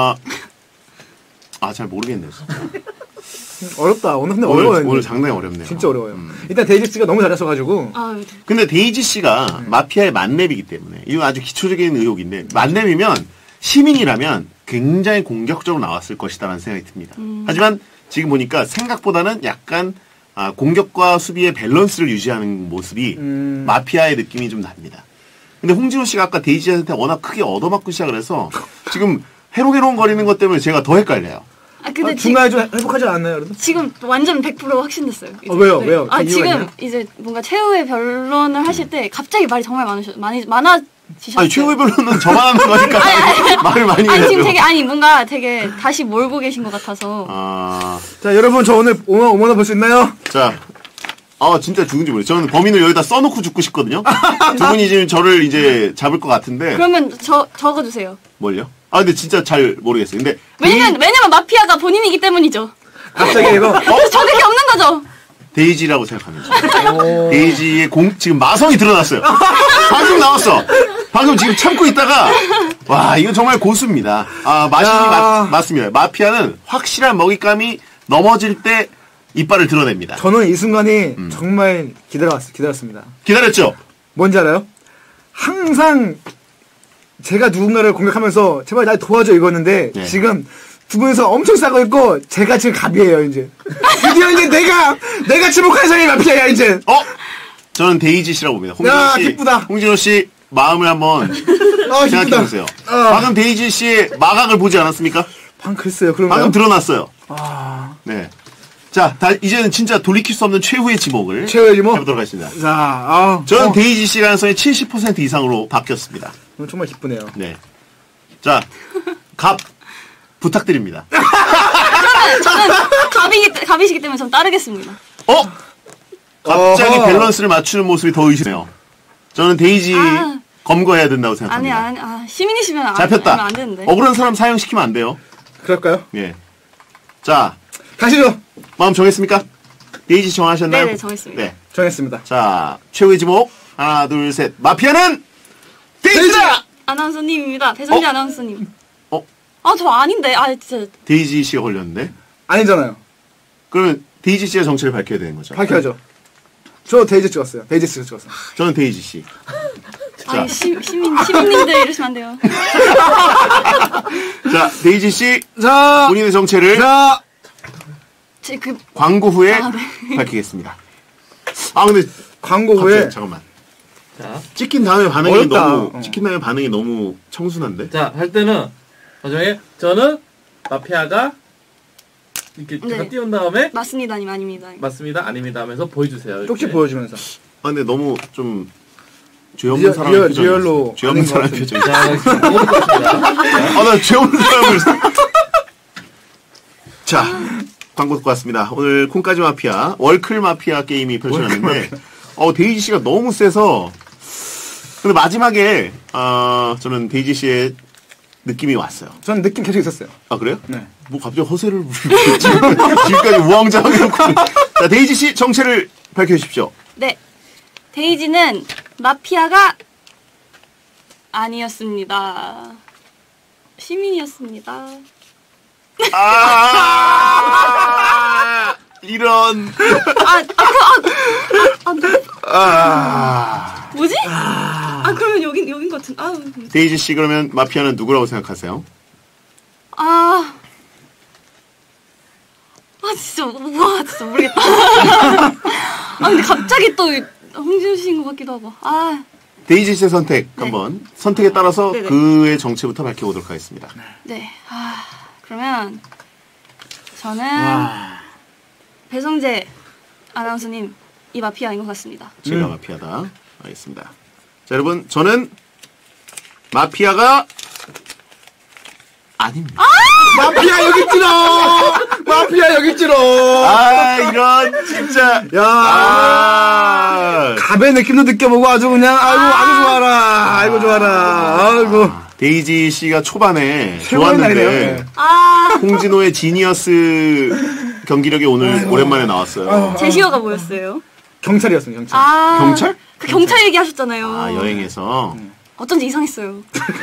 잘 모르겠네요. 진짜. 어렵다. 오늘 근데 어려워요. 오늘 상당히 어렵네요. 진짜 어려워요. 일단 데이지스가 너무 잘했어가지고 근데 데이지 씨가 마피아의 만렙이기 때문에 이건 아주 기초적인 의혹인데 만렙이면 시민이라면 굉장히 공격적으로 나왔을 것이다라는 생각이 듭니다. 하지만 지금 보니까 생각보다는 약간 공격과 수비의 밸런스를 유지하는 모습이 마피아의 느낌이 좀 납니다. 근데 홍진호 씨가 아까 데이지한테 워낙 크게 얻어맞고 시작을 해서 지금 해롱해롱 거리는 것 때문에 제가 더 헷갈려요. 근데 중간에 좀 회복하지 않았나요, 여러분? 지금 완전 100% 확신됐어요. 이제. 왜요? 왜요? 그 이유가 지금 있나요? 이제 뭔가 최후의 변론을 하실 때 갑자기 말이 정말 많아지셨어요. 아니 최후의 변론은 저만 하는 거니까 말을 많이 해야죠. 지금 뭔가 되게 다시 몰고 계신 것 같아서. 자, 여러분 저 오늘 5만 원 벌 수 있나요? 자 진짜 죽은지 모르겠어요. 저는 범인을 여기다 써놓고 죽고 싶거든요. 두 분이 지금 저를 이제 잡을 것 같은데. 그러면 적어주세요. 뭘요? 근데 진짜 잘 모르겠어요. 근데. 왜냐면 마피아가 본인이기 때문이죠. 갑자기 이거. 그래서 적을 게 없는 거죠. 데이지라고 생각합니다. 데이지의 지금 마성이 드러났어요. 방금 나왔어. 방금 지금 참고 있다가, 와, 이건 정말 고수입니다. 맞습니다. 마피아는 확실한 먹잇감이 넘어질 때 이빨을 드러냅니다. 저는 이 순간이 정말 기다렸습니다. 기다렸죠? 뭔지 알아요? 항상 제가 누군가를 공격하면서 제발 날 도와줘 이거였는데 네. 지금 두 분이서 엄청 싸고 있고 제가 지금 갑이에요 이제. 드디어 이제 내가 지목할 사람이 마피아야 이제. 저는 데이지 씨라고 봅니다. 기쁘다. 홍진호 씨 마음을 한번 생각해 보세요. 기쁘다. 방금 데이지 씨의 마각을 보지 않았습니까? 글쎄요. 그런가요? 방금 드러났어요. 네. 자, 이제는 진짜 돌이킬 수 없는 최후의 지목을 해보도록 하겠습니다. 자, 저는 데이지 씨 가능성이 70% 이상으로 바뀌었습니다. 정말 기쁘네요. 네. 자, 갑 부탁드립니다. 저는 갑이시기 때문에 좀 따르겠습니다. 갑자기 밸런스를 맞추는 모습이 더 의심해요. 저는 데이지 검거해야 된다고 생각합니다. 아니, 시민이시면 잡혔다. 안 되는데. 억울한 사람 사형시키면 안 돼요. 그럴까요? 예. 자, 가시죠. 마음 정했습니까? 데이지 정하셨나요? 네네, 정했습니다. 네. 정했습니다. 자, 최후의 지목. 하나, 둘, 셋. 마피아는 데이지다! 아나운서님입니다. 배성재 아나운서님. 저 아닌데. 진짜. 데이지 씨가 걸렸는데. 아니잖아요. 그러면 데이지 씨의 정체를 밝혀야 되는 거죠. 밝혀야죠. 저 데이지 찍었어요. 데이지 씨가 찍었어요. 저는 데이지 씨. 자. 시민님들 이러시면 안 돼요. 자, 데이지 씨. 자, 본인의 정체를 광고 후에 네. 밝히겠습니다. 근데 광고 후에 잠깐만. 자, 찍힌 다음에 반응이 어렵다. 찍힌 다음에 반응이 너무 청순한데. 자, 할 때는 나중에 저는 마피아가 이렇게 네. 제가 띄운 다음에 맞습니다, 아닙니다. 맞습니다, 아닙니다 하면서 보여주세요. 쪽지 이렇게. 보여주면서. 근데 너무 좀 죄 없는 사람의 표정이 리얼로 죄 없는 아닌 것 사람의 같은. 표정이. 자, 지금 보여드렸습니다. 나 죄 없는 사람을. 자, 광고 듣고 왔습니다. 오늘 콩까지 마피아, 월클 마피아 게임이 펼쳐졌는데, 데이지 씨가 너무 세서, 근데 마지막에, 저는 데이지 씨의 느낌이 왔어요. 저는 느낌 계속 있었어요. 그래요? 네. 뭐 갑자기 허세를 부리고 지금까지 우왕좌왕 해놓고. 자, 데이지 씨 정체를 밝혀주십시오. 네. 데이지는 마피아가 아니었습니다. 시민이었습니다. 이런. 뭐지? 그러면 여긴 것 같은. 데이지 씨 그러면 마피아는 누구라고 생각하세요? 진짜 모르겠다. 근데 갑자기 또 홍진호 씨인 것 같기도 하고. 데이지 씨의 선택 한번 선택에 따라서 네네. 그의 정체부터 밝혀보도록 하겠습니다. 네. 그러면 저는 배성재 아나운서님 이 마피아인 것 같습니다. 제가 마피아다. 알겠습니다. 자, 여러분, 저는 마피아가 아닙니다. 마피아 여기 있지롱! 마피아 여기 있지롱! 이런 진짜. 갑의 느낌도 느껴보고 아주 그냥 아주 좋아라. 아이고 좋아라. 아이고. 데이지 씨가 초반에 최고의 날이네요. 좋았는데 홍진호의 지니어스 경기력이 오늘 오랜만에 나왔어요. 제시어가 뭐였어요? 경찰이었어요. 경찰. 경찰? 그 경찰 얘기하셨잖아요. 여행에서. 어쩐지 이상했어요.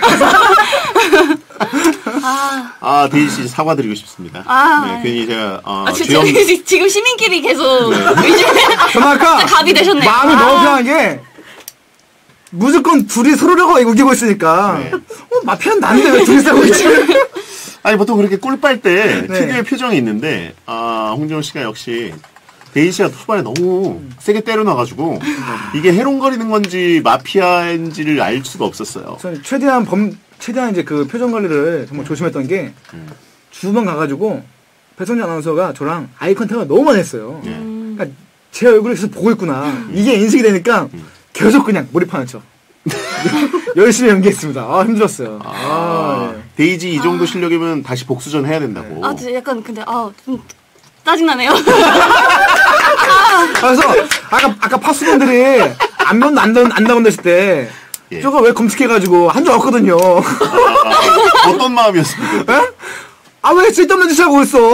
데이지 씨 사과드리고 싶습니다. 네, 괜히 제가 지금 시민끼리 계속 저는 아까 갑이 되셨네요. 마음이 너무 편한 게 무조건 둘이 서로를 이기고 있으니까 네. 마피아는 난데 왜 둘이 싸우고 있지? 아니 보통 그렇게 꿀 빨 때 네. 특유의 표정이 있는데 홍진호 씨가 역시 데이지 씨가 초반에 너무 세게 때려놔가지고 이게 해롱거리는 건지 마피아인지를 알 수가 없었어요. 저는 최대한 이제 그 표정 관리를 정말 조심했던 게 주방 가가지고 배성재 아나운서가 저랑 아이 컨택을 너무 많이 했어요. 그러니까 제 얼굴을 계속 보고 있구나. 이게 인식이 되니까 계속 그냥 몰입하는 척. 열심히 연기했습니다. 힘들었어요. 네. 데이지 이 정도 실력이면 다시 복수전 해야 된다고. 약간 근데 좀 짜증나네요. 그래서 아까 파수분들이 안면 안 나온다했을 때 예. 저거 왜 검색해가지고 한 줄 알았거든요. 어떤 마음이었습니까? 왜 쓸데없는 짓을 하고 있어.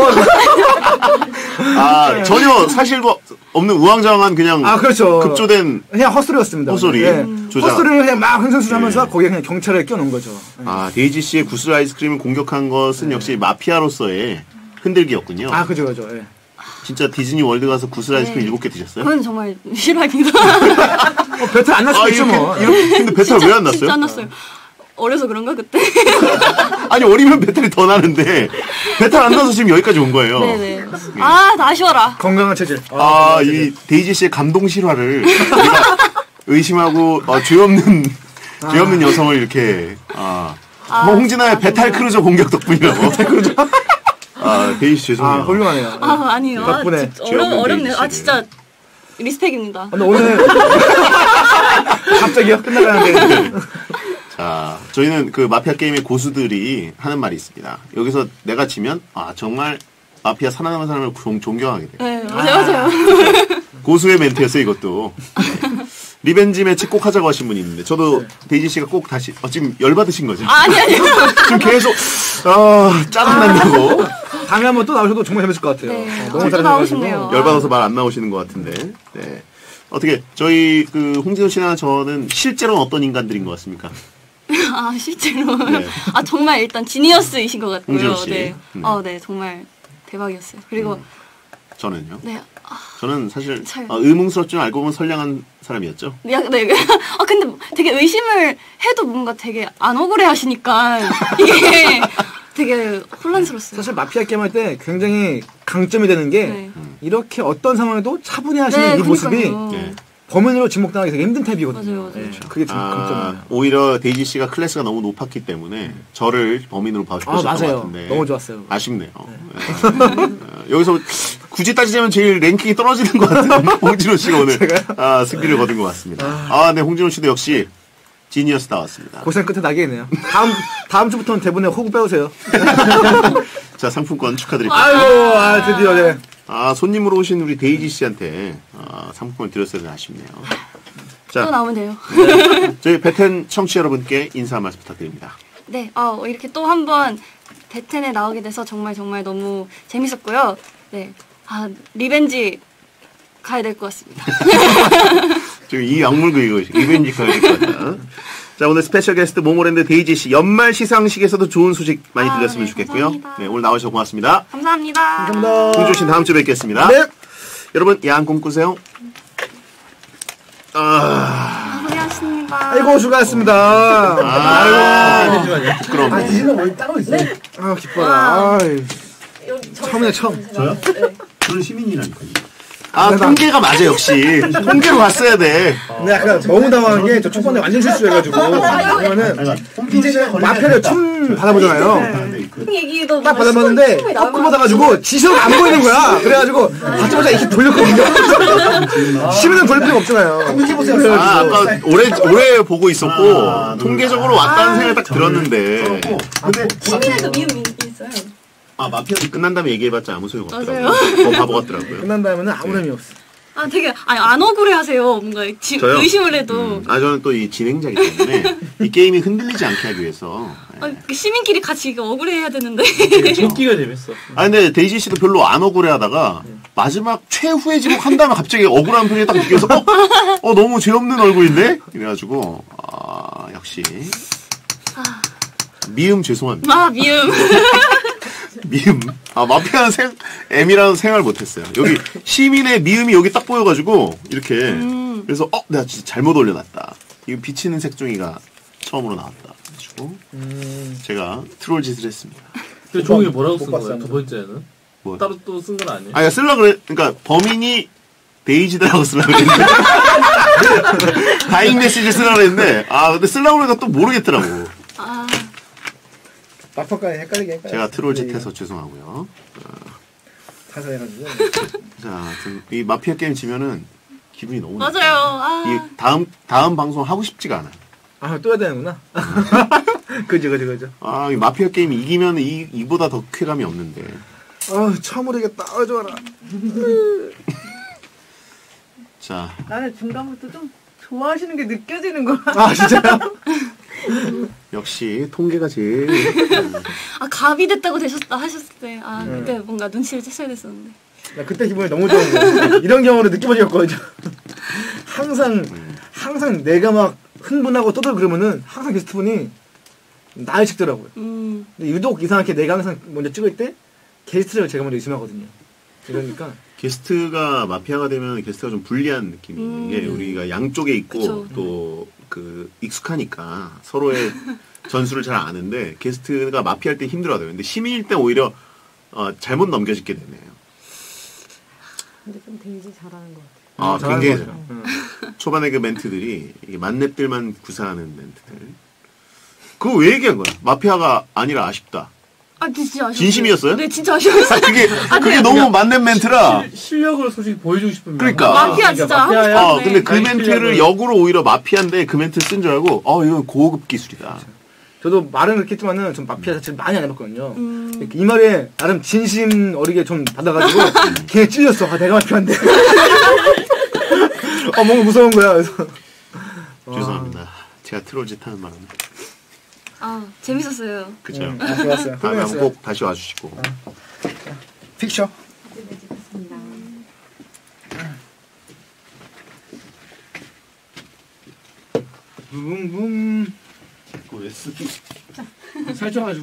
전혀 사실도 없는 우왕좌왕한 그냥 그렇죠. 급조된 그냥 헛소리였습니다. 헛소리. 헛소리를 그냥 막 흥성수하면서 거기에 그냥 경찰을 껴놓은 거죠. 데이지 씨의 구슬 아이스크림을 공격한 것은 역시 마피아로서의 흔들기였군요. 그죠. 예. 진짜 디즈니 월드 가서 구슬 아이스크림 7개 드셨어요? 그건 정말 실화입니다. 배탈 안 날 수도 있죠, 뭐. 근데 배탈 왜 안 났어요? 진짜 안 났어요. 어려서 그런가 그때? 아니 어리면 배탈이 더 나는데 배탈 안 나서 지금 여기까지 온 거예요. 네네. 나 아쉬워라. 건강한 체질. 이 데이지 씨의 감동 실화를 우리가 의심하고 죄 없는 여성을 이렇게 홍진아의 배탈 크루저 공격 덕분이라고. 배탈 크루저. 데이지 죄송해요. 훌륭하네요. 아니요. 덕분에. 어렵네요. 진짜 리스펙입니다. 근데 오늘 갑자기요? 끝나가는데. 자, 저희는 그 마피아 게임의 고수들이 하는 말이 있습니다. 여기서 내가 지면 정말 마피아 살아남은 사람을 존경하게 돼요. 네, 맞아요. 고수의 멘트였어요, 이것도. 네. 리벤지 매치 꼭 하자고 하신 분이 있는데 저도 데이지 씨가 꼭 다시 지금 열받으신 거죠? 아니요. 지금 계속 짜증난다고. 다음에 한번 또 나오셔도 정말 재밌을 것 같아요. 네, 너무 또 나오시네요. 열받아서 말 안 나오시는 것 같은데. 네. 어떻게 저희 그 홍진호 씨나 저는 실제로는 어떤 인간들인 것 같습니까? 실제로. 네. 정말 일단 지니어스이신 것 같고요. 홍진호 씨. 네. 네, 정말 대박이었어요. 그리고 저는요. 네. 저는 사실 의문스럽지만 알고 보면 선량한 사람이었죠. 네. 근데 되게 의심을 해도 뭔가 되게 안 억울해 하시니까 이게 되게 혼란스러웠어요. 사실 마피아 게임 할 때 굉장히 강점이 되는 게 이렇게 어떤 상황에도 차분히 하시는 이 모습이 범인으로 지목당하기 되게 힘든 타입이거든요. 맞아요. 네, 그게 좀 강점이에요. 오히려 데이지 씨가 클래스가 너무 높았기 때문에 저를 범인으로 봐주셨던 것 같은데 너무 좋았어요. 아쉽네요. 네. 여기서 굳이 따지자면 제일 랭킹이 떨어지는 것 같은 홍진호 씨가 오늘 승리를 거둔 것 같습니다. 네, 홍진호 씨도 역시 지니어스 나왔습니다. 고생 끝에 낙이네요. 다음 주부터는 대본에 호구 빼오세요. 자, 상품권 축하드립니다. 아이고, 드디어, 네. 손님으로 오신 우리 데이지 씨한테 상품권을 드렸어야 되나 아쉽네요. 자, 또 나오면 돼요. 저희 베텐 청취자 여러분께 인사 한 말씀 부탁드립니다. 네, 이렇게 또 한 번 베텐에 나오게 돼서 정말 너무 재밌었고요. 네, 리벤지 가야 될 것 같습니다. 지금 이 악물고 이거 리벤지 가야 될 것 같다. 자, 오늘 스페셜 게스트 모모랜드 데이지 씨 연말 시상식에서도 좋은 소식 많이 들렸으면 좋겠고요. 감사합니다. 네, 오늘 나와주셔서 고맙습니다. 감사합니다. 홍조 씨 다음 주에 뵙겠습니다. 네. 여러분 야한 꿈 꾸세요. 고생하셨습니다. 아이고, 수고하셨습니다. 잠시만요. 부끄러워. 디즈니가 뭘 따로 있어요? 기뻐라. 처음이네, 처음. 저요? 저는 시민이라니까요. 통계가 맞아, 역시. 통계로 갔어야 돼. 근데 약간 너무 당황한 게 저 첫 번째 완전 실수해가지고. 왜냐면은 이제 마피아를 처음 받아보잖아요. 얘기도 딱 받아봤는데 거꾸로 받아가지고 지시가 안 보이는 거야. 그래가지고 받자마자 이렇게 돌렸거든요. 시민은 돌릴 필요가 없잖아요. 아까 오래 보고 있었고 통계적으로 왔다는 생각을 딱 들었는데. 근데 시민에도 미움이 있어요. 마피아 끝난 다음에 얘기해봤자 아무 소용 없더라고요. 맞아요. 바보 같더라고요. 끝난 다음에는 아무 의미 없어. 되게 안 억울해하세요. 뭔가 저요? 의심을 해도. 저는 또 이 진행자이기 때문에 이 게임이 흔들리지 않게 하기 위해서. 시민끼리 같이 이거 억울해야 되는데. 웃기가 재밌어. 근데 데이지 씨도 별로 안 억울해하다가 마지막 최후의 지목 한 다음에 갑자기 억울한 표정이 딱 느껴서 너무 죄 없는 얼굴인데 이래가지고 역시 미움 죄송합니다. 미움. 미움. 마피아는 M이라는 생각을 못했어요. 여기 시민의 미움이 여기 딱 보여가지고 이렇게 그래서 내가 진짜 잘못 올려놨다. 이거 비치는 색종이가 처음으로 나왔다. 그래가지고 제가 트롤 짓을 했습니다. 그 종이 뭐라고 쓴 거야? 두 번째는? 뭐? 따로 또 쓴 건 아니에요? 쓰려고 그래. 그러니까 범인이 데이지다라고 쓰려고 그랬는데 다잉 메시지 쓰려고 그랬는데 근데 쓰려고 그러니까 또 모르겠더라고. 마파까지 헷갈리게. 제가 트롤 짓해서 죄송하고요. 가서 해가지고. 자, 이 마피아 게임 지면은 기분이 너무 맞아요. 이 다음 방송 하고 싶지가 않아요. 또 해야 되는구나. 그죠. 이 마피아 게임 이기면 이보다 더 쾌감이 없는데. 처음 모르겠다. 좋아라. 자, 나는 중간부터 좀 좋아하시는 게 느껴지는 거야. 아 진짜요? 역시 통계가 제일. 아 갑이 됐다고 하셨을 때 네. 그때 뭔가 눈치를 챘어야 됐었는데. 나 그때 기분이 너무 좋은 거야. 이런 경우를 느껴본 적이 없거든요. 항상 내가 막 흥분하고 떠들고 그러면은 항상 게스트분이 나를 찍더라고요. 근데 유독 이상하게 내가 항상 먼저 찍을 때 게스트를 제가 먼저 의심하거든요. 그러니까 게스트가 마피아가 되면 게스트가 좀 불리한 느낌이 있는 게 우리가 양쪽에 있고 그쵸. 또 그 익숙하니까 서로의 전술을 잘 아는데 게스트가 마피아할 때 힘들어하더라고요. 근데 시민일 때 오히려 잘못 넘겨짓게 되네요. 근데 좀 데이지 잘하는 것 같아. 아, 잘하는 굉장히 것 같아요. 초반에 그 멘트들이 이게 만렙들만 구사하는 멘트들. 그거 왜 얘기한 거야? 마피아가 아니라 아쉽다. 아 진짜 아쉬웠어요. 진심이었어요? 네 진짜 아쉬웠어요. 그게 너무 만렙 멘트라. 실력을 솔직히 보여주고 싶으면 그러니까. 마피아 진짜 하고 마피아야. 싶었네. 근데 그 아니, 멘트를 실력을. 역으로 오히려 마피아인데 그 멘트 쓴 줄 알고 이건 고급 기술이다. 저도 말은 그렇게 했지만은 좀 마피아 자체를 많이 안 해봤거든요. 이 말에 나름 진심 어리게 좀 받아가지고 걔 찔렸어. 아 내가 마피아인데. 뭔가 무서운 거야. 그래서 죄송합니다. 제가 트롤짓 하는 말은. 아 재밌었어요. 그죠? 좋았어요. 다음에 한번 훌륭했어요. 꼭 다시 와주시고. 픽션. 붕붕. 왜 쓰기? 살쪄가지고.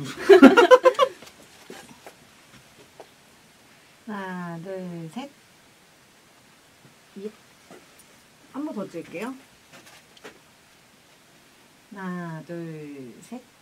하나, 둘, 셋. 한 번 더 찍을게요. 하나, 둘, 셋.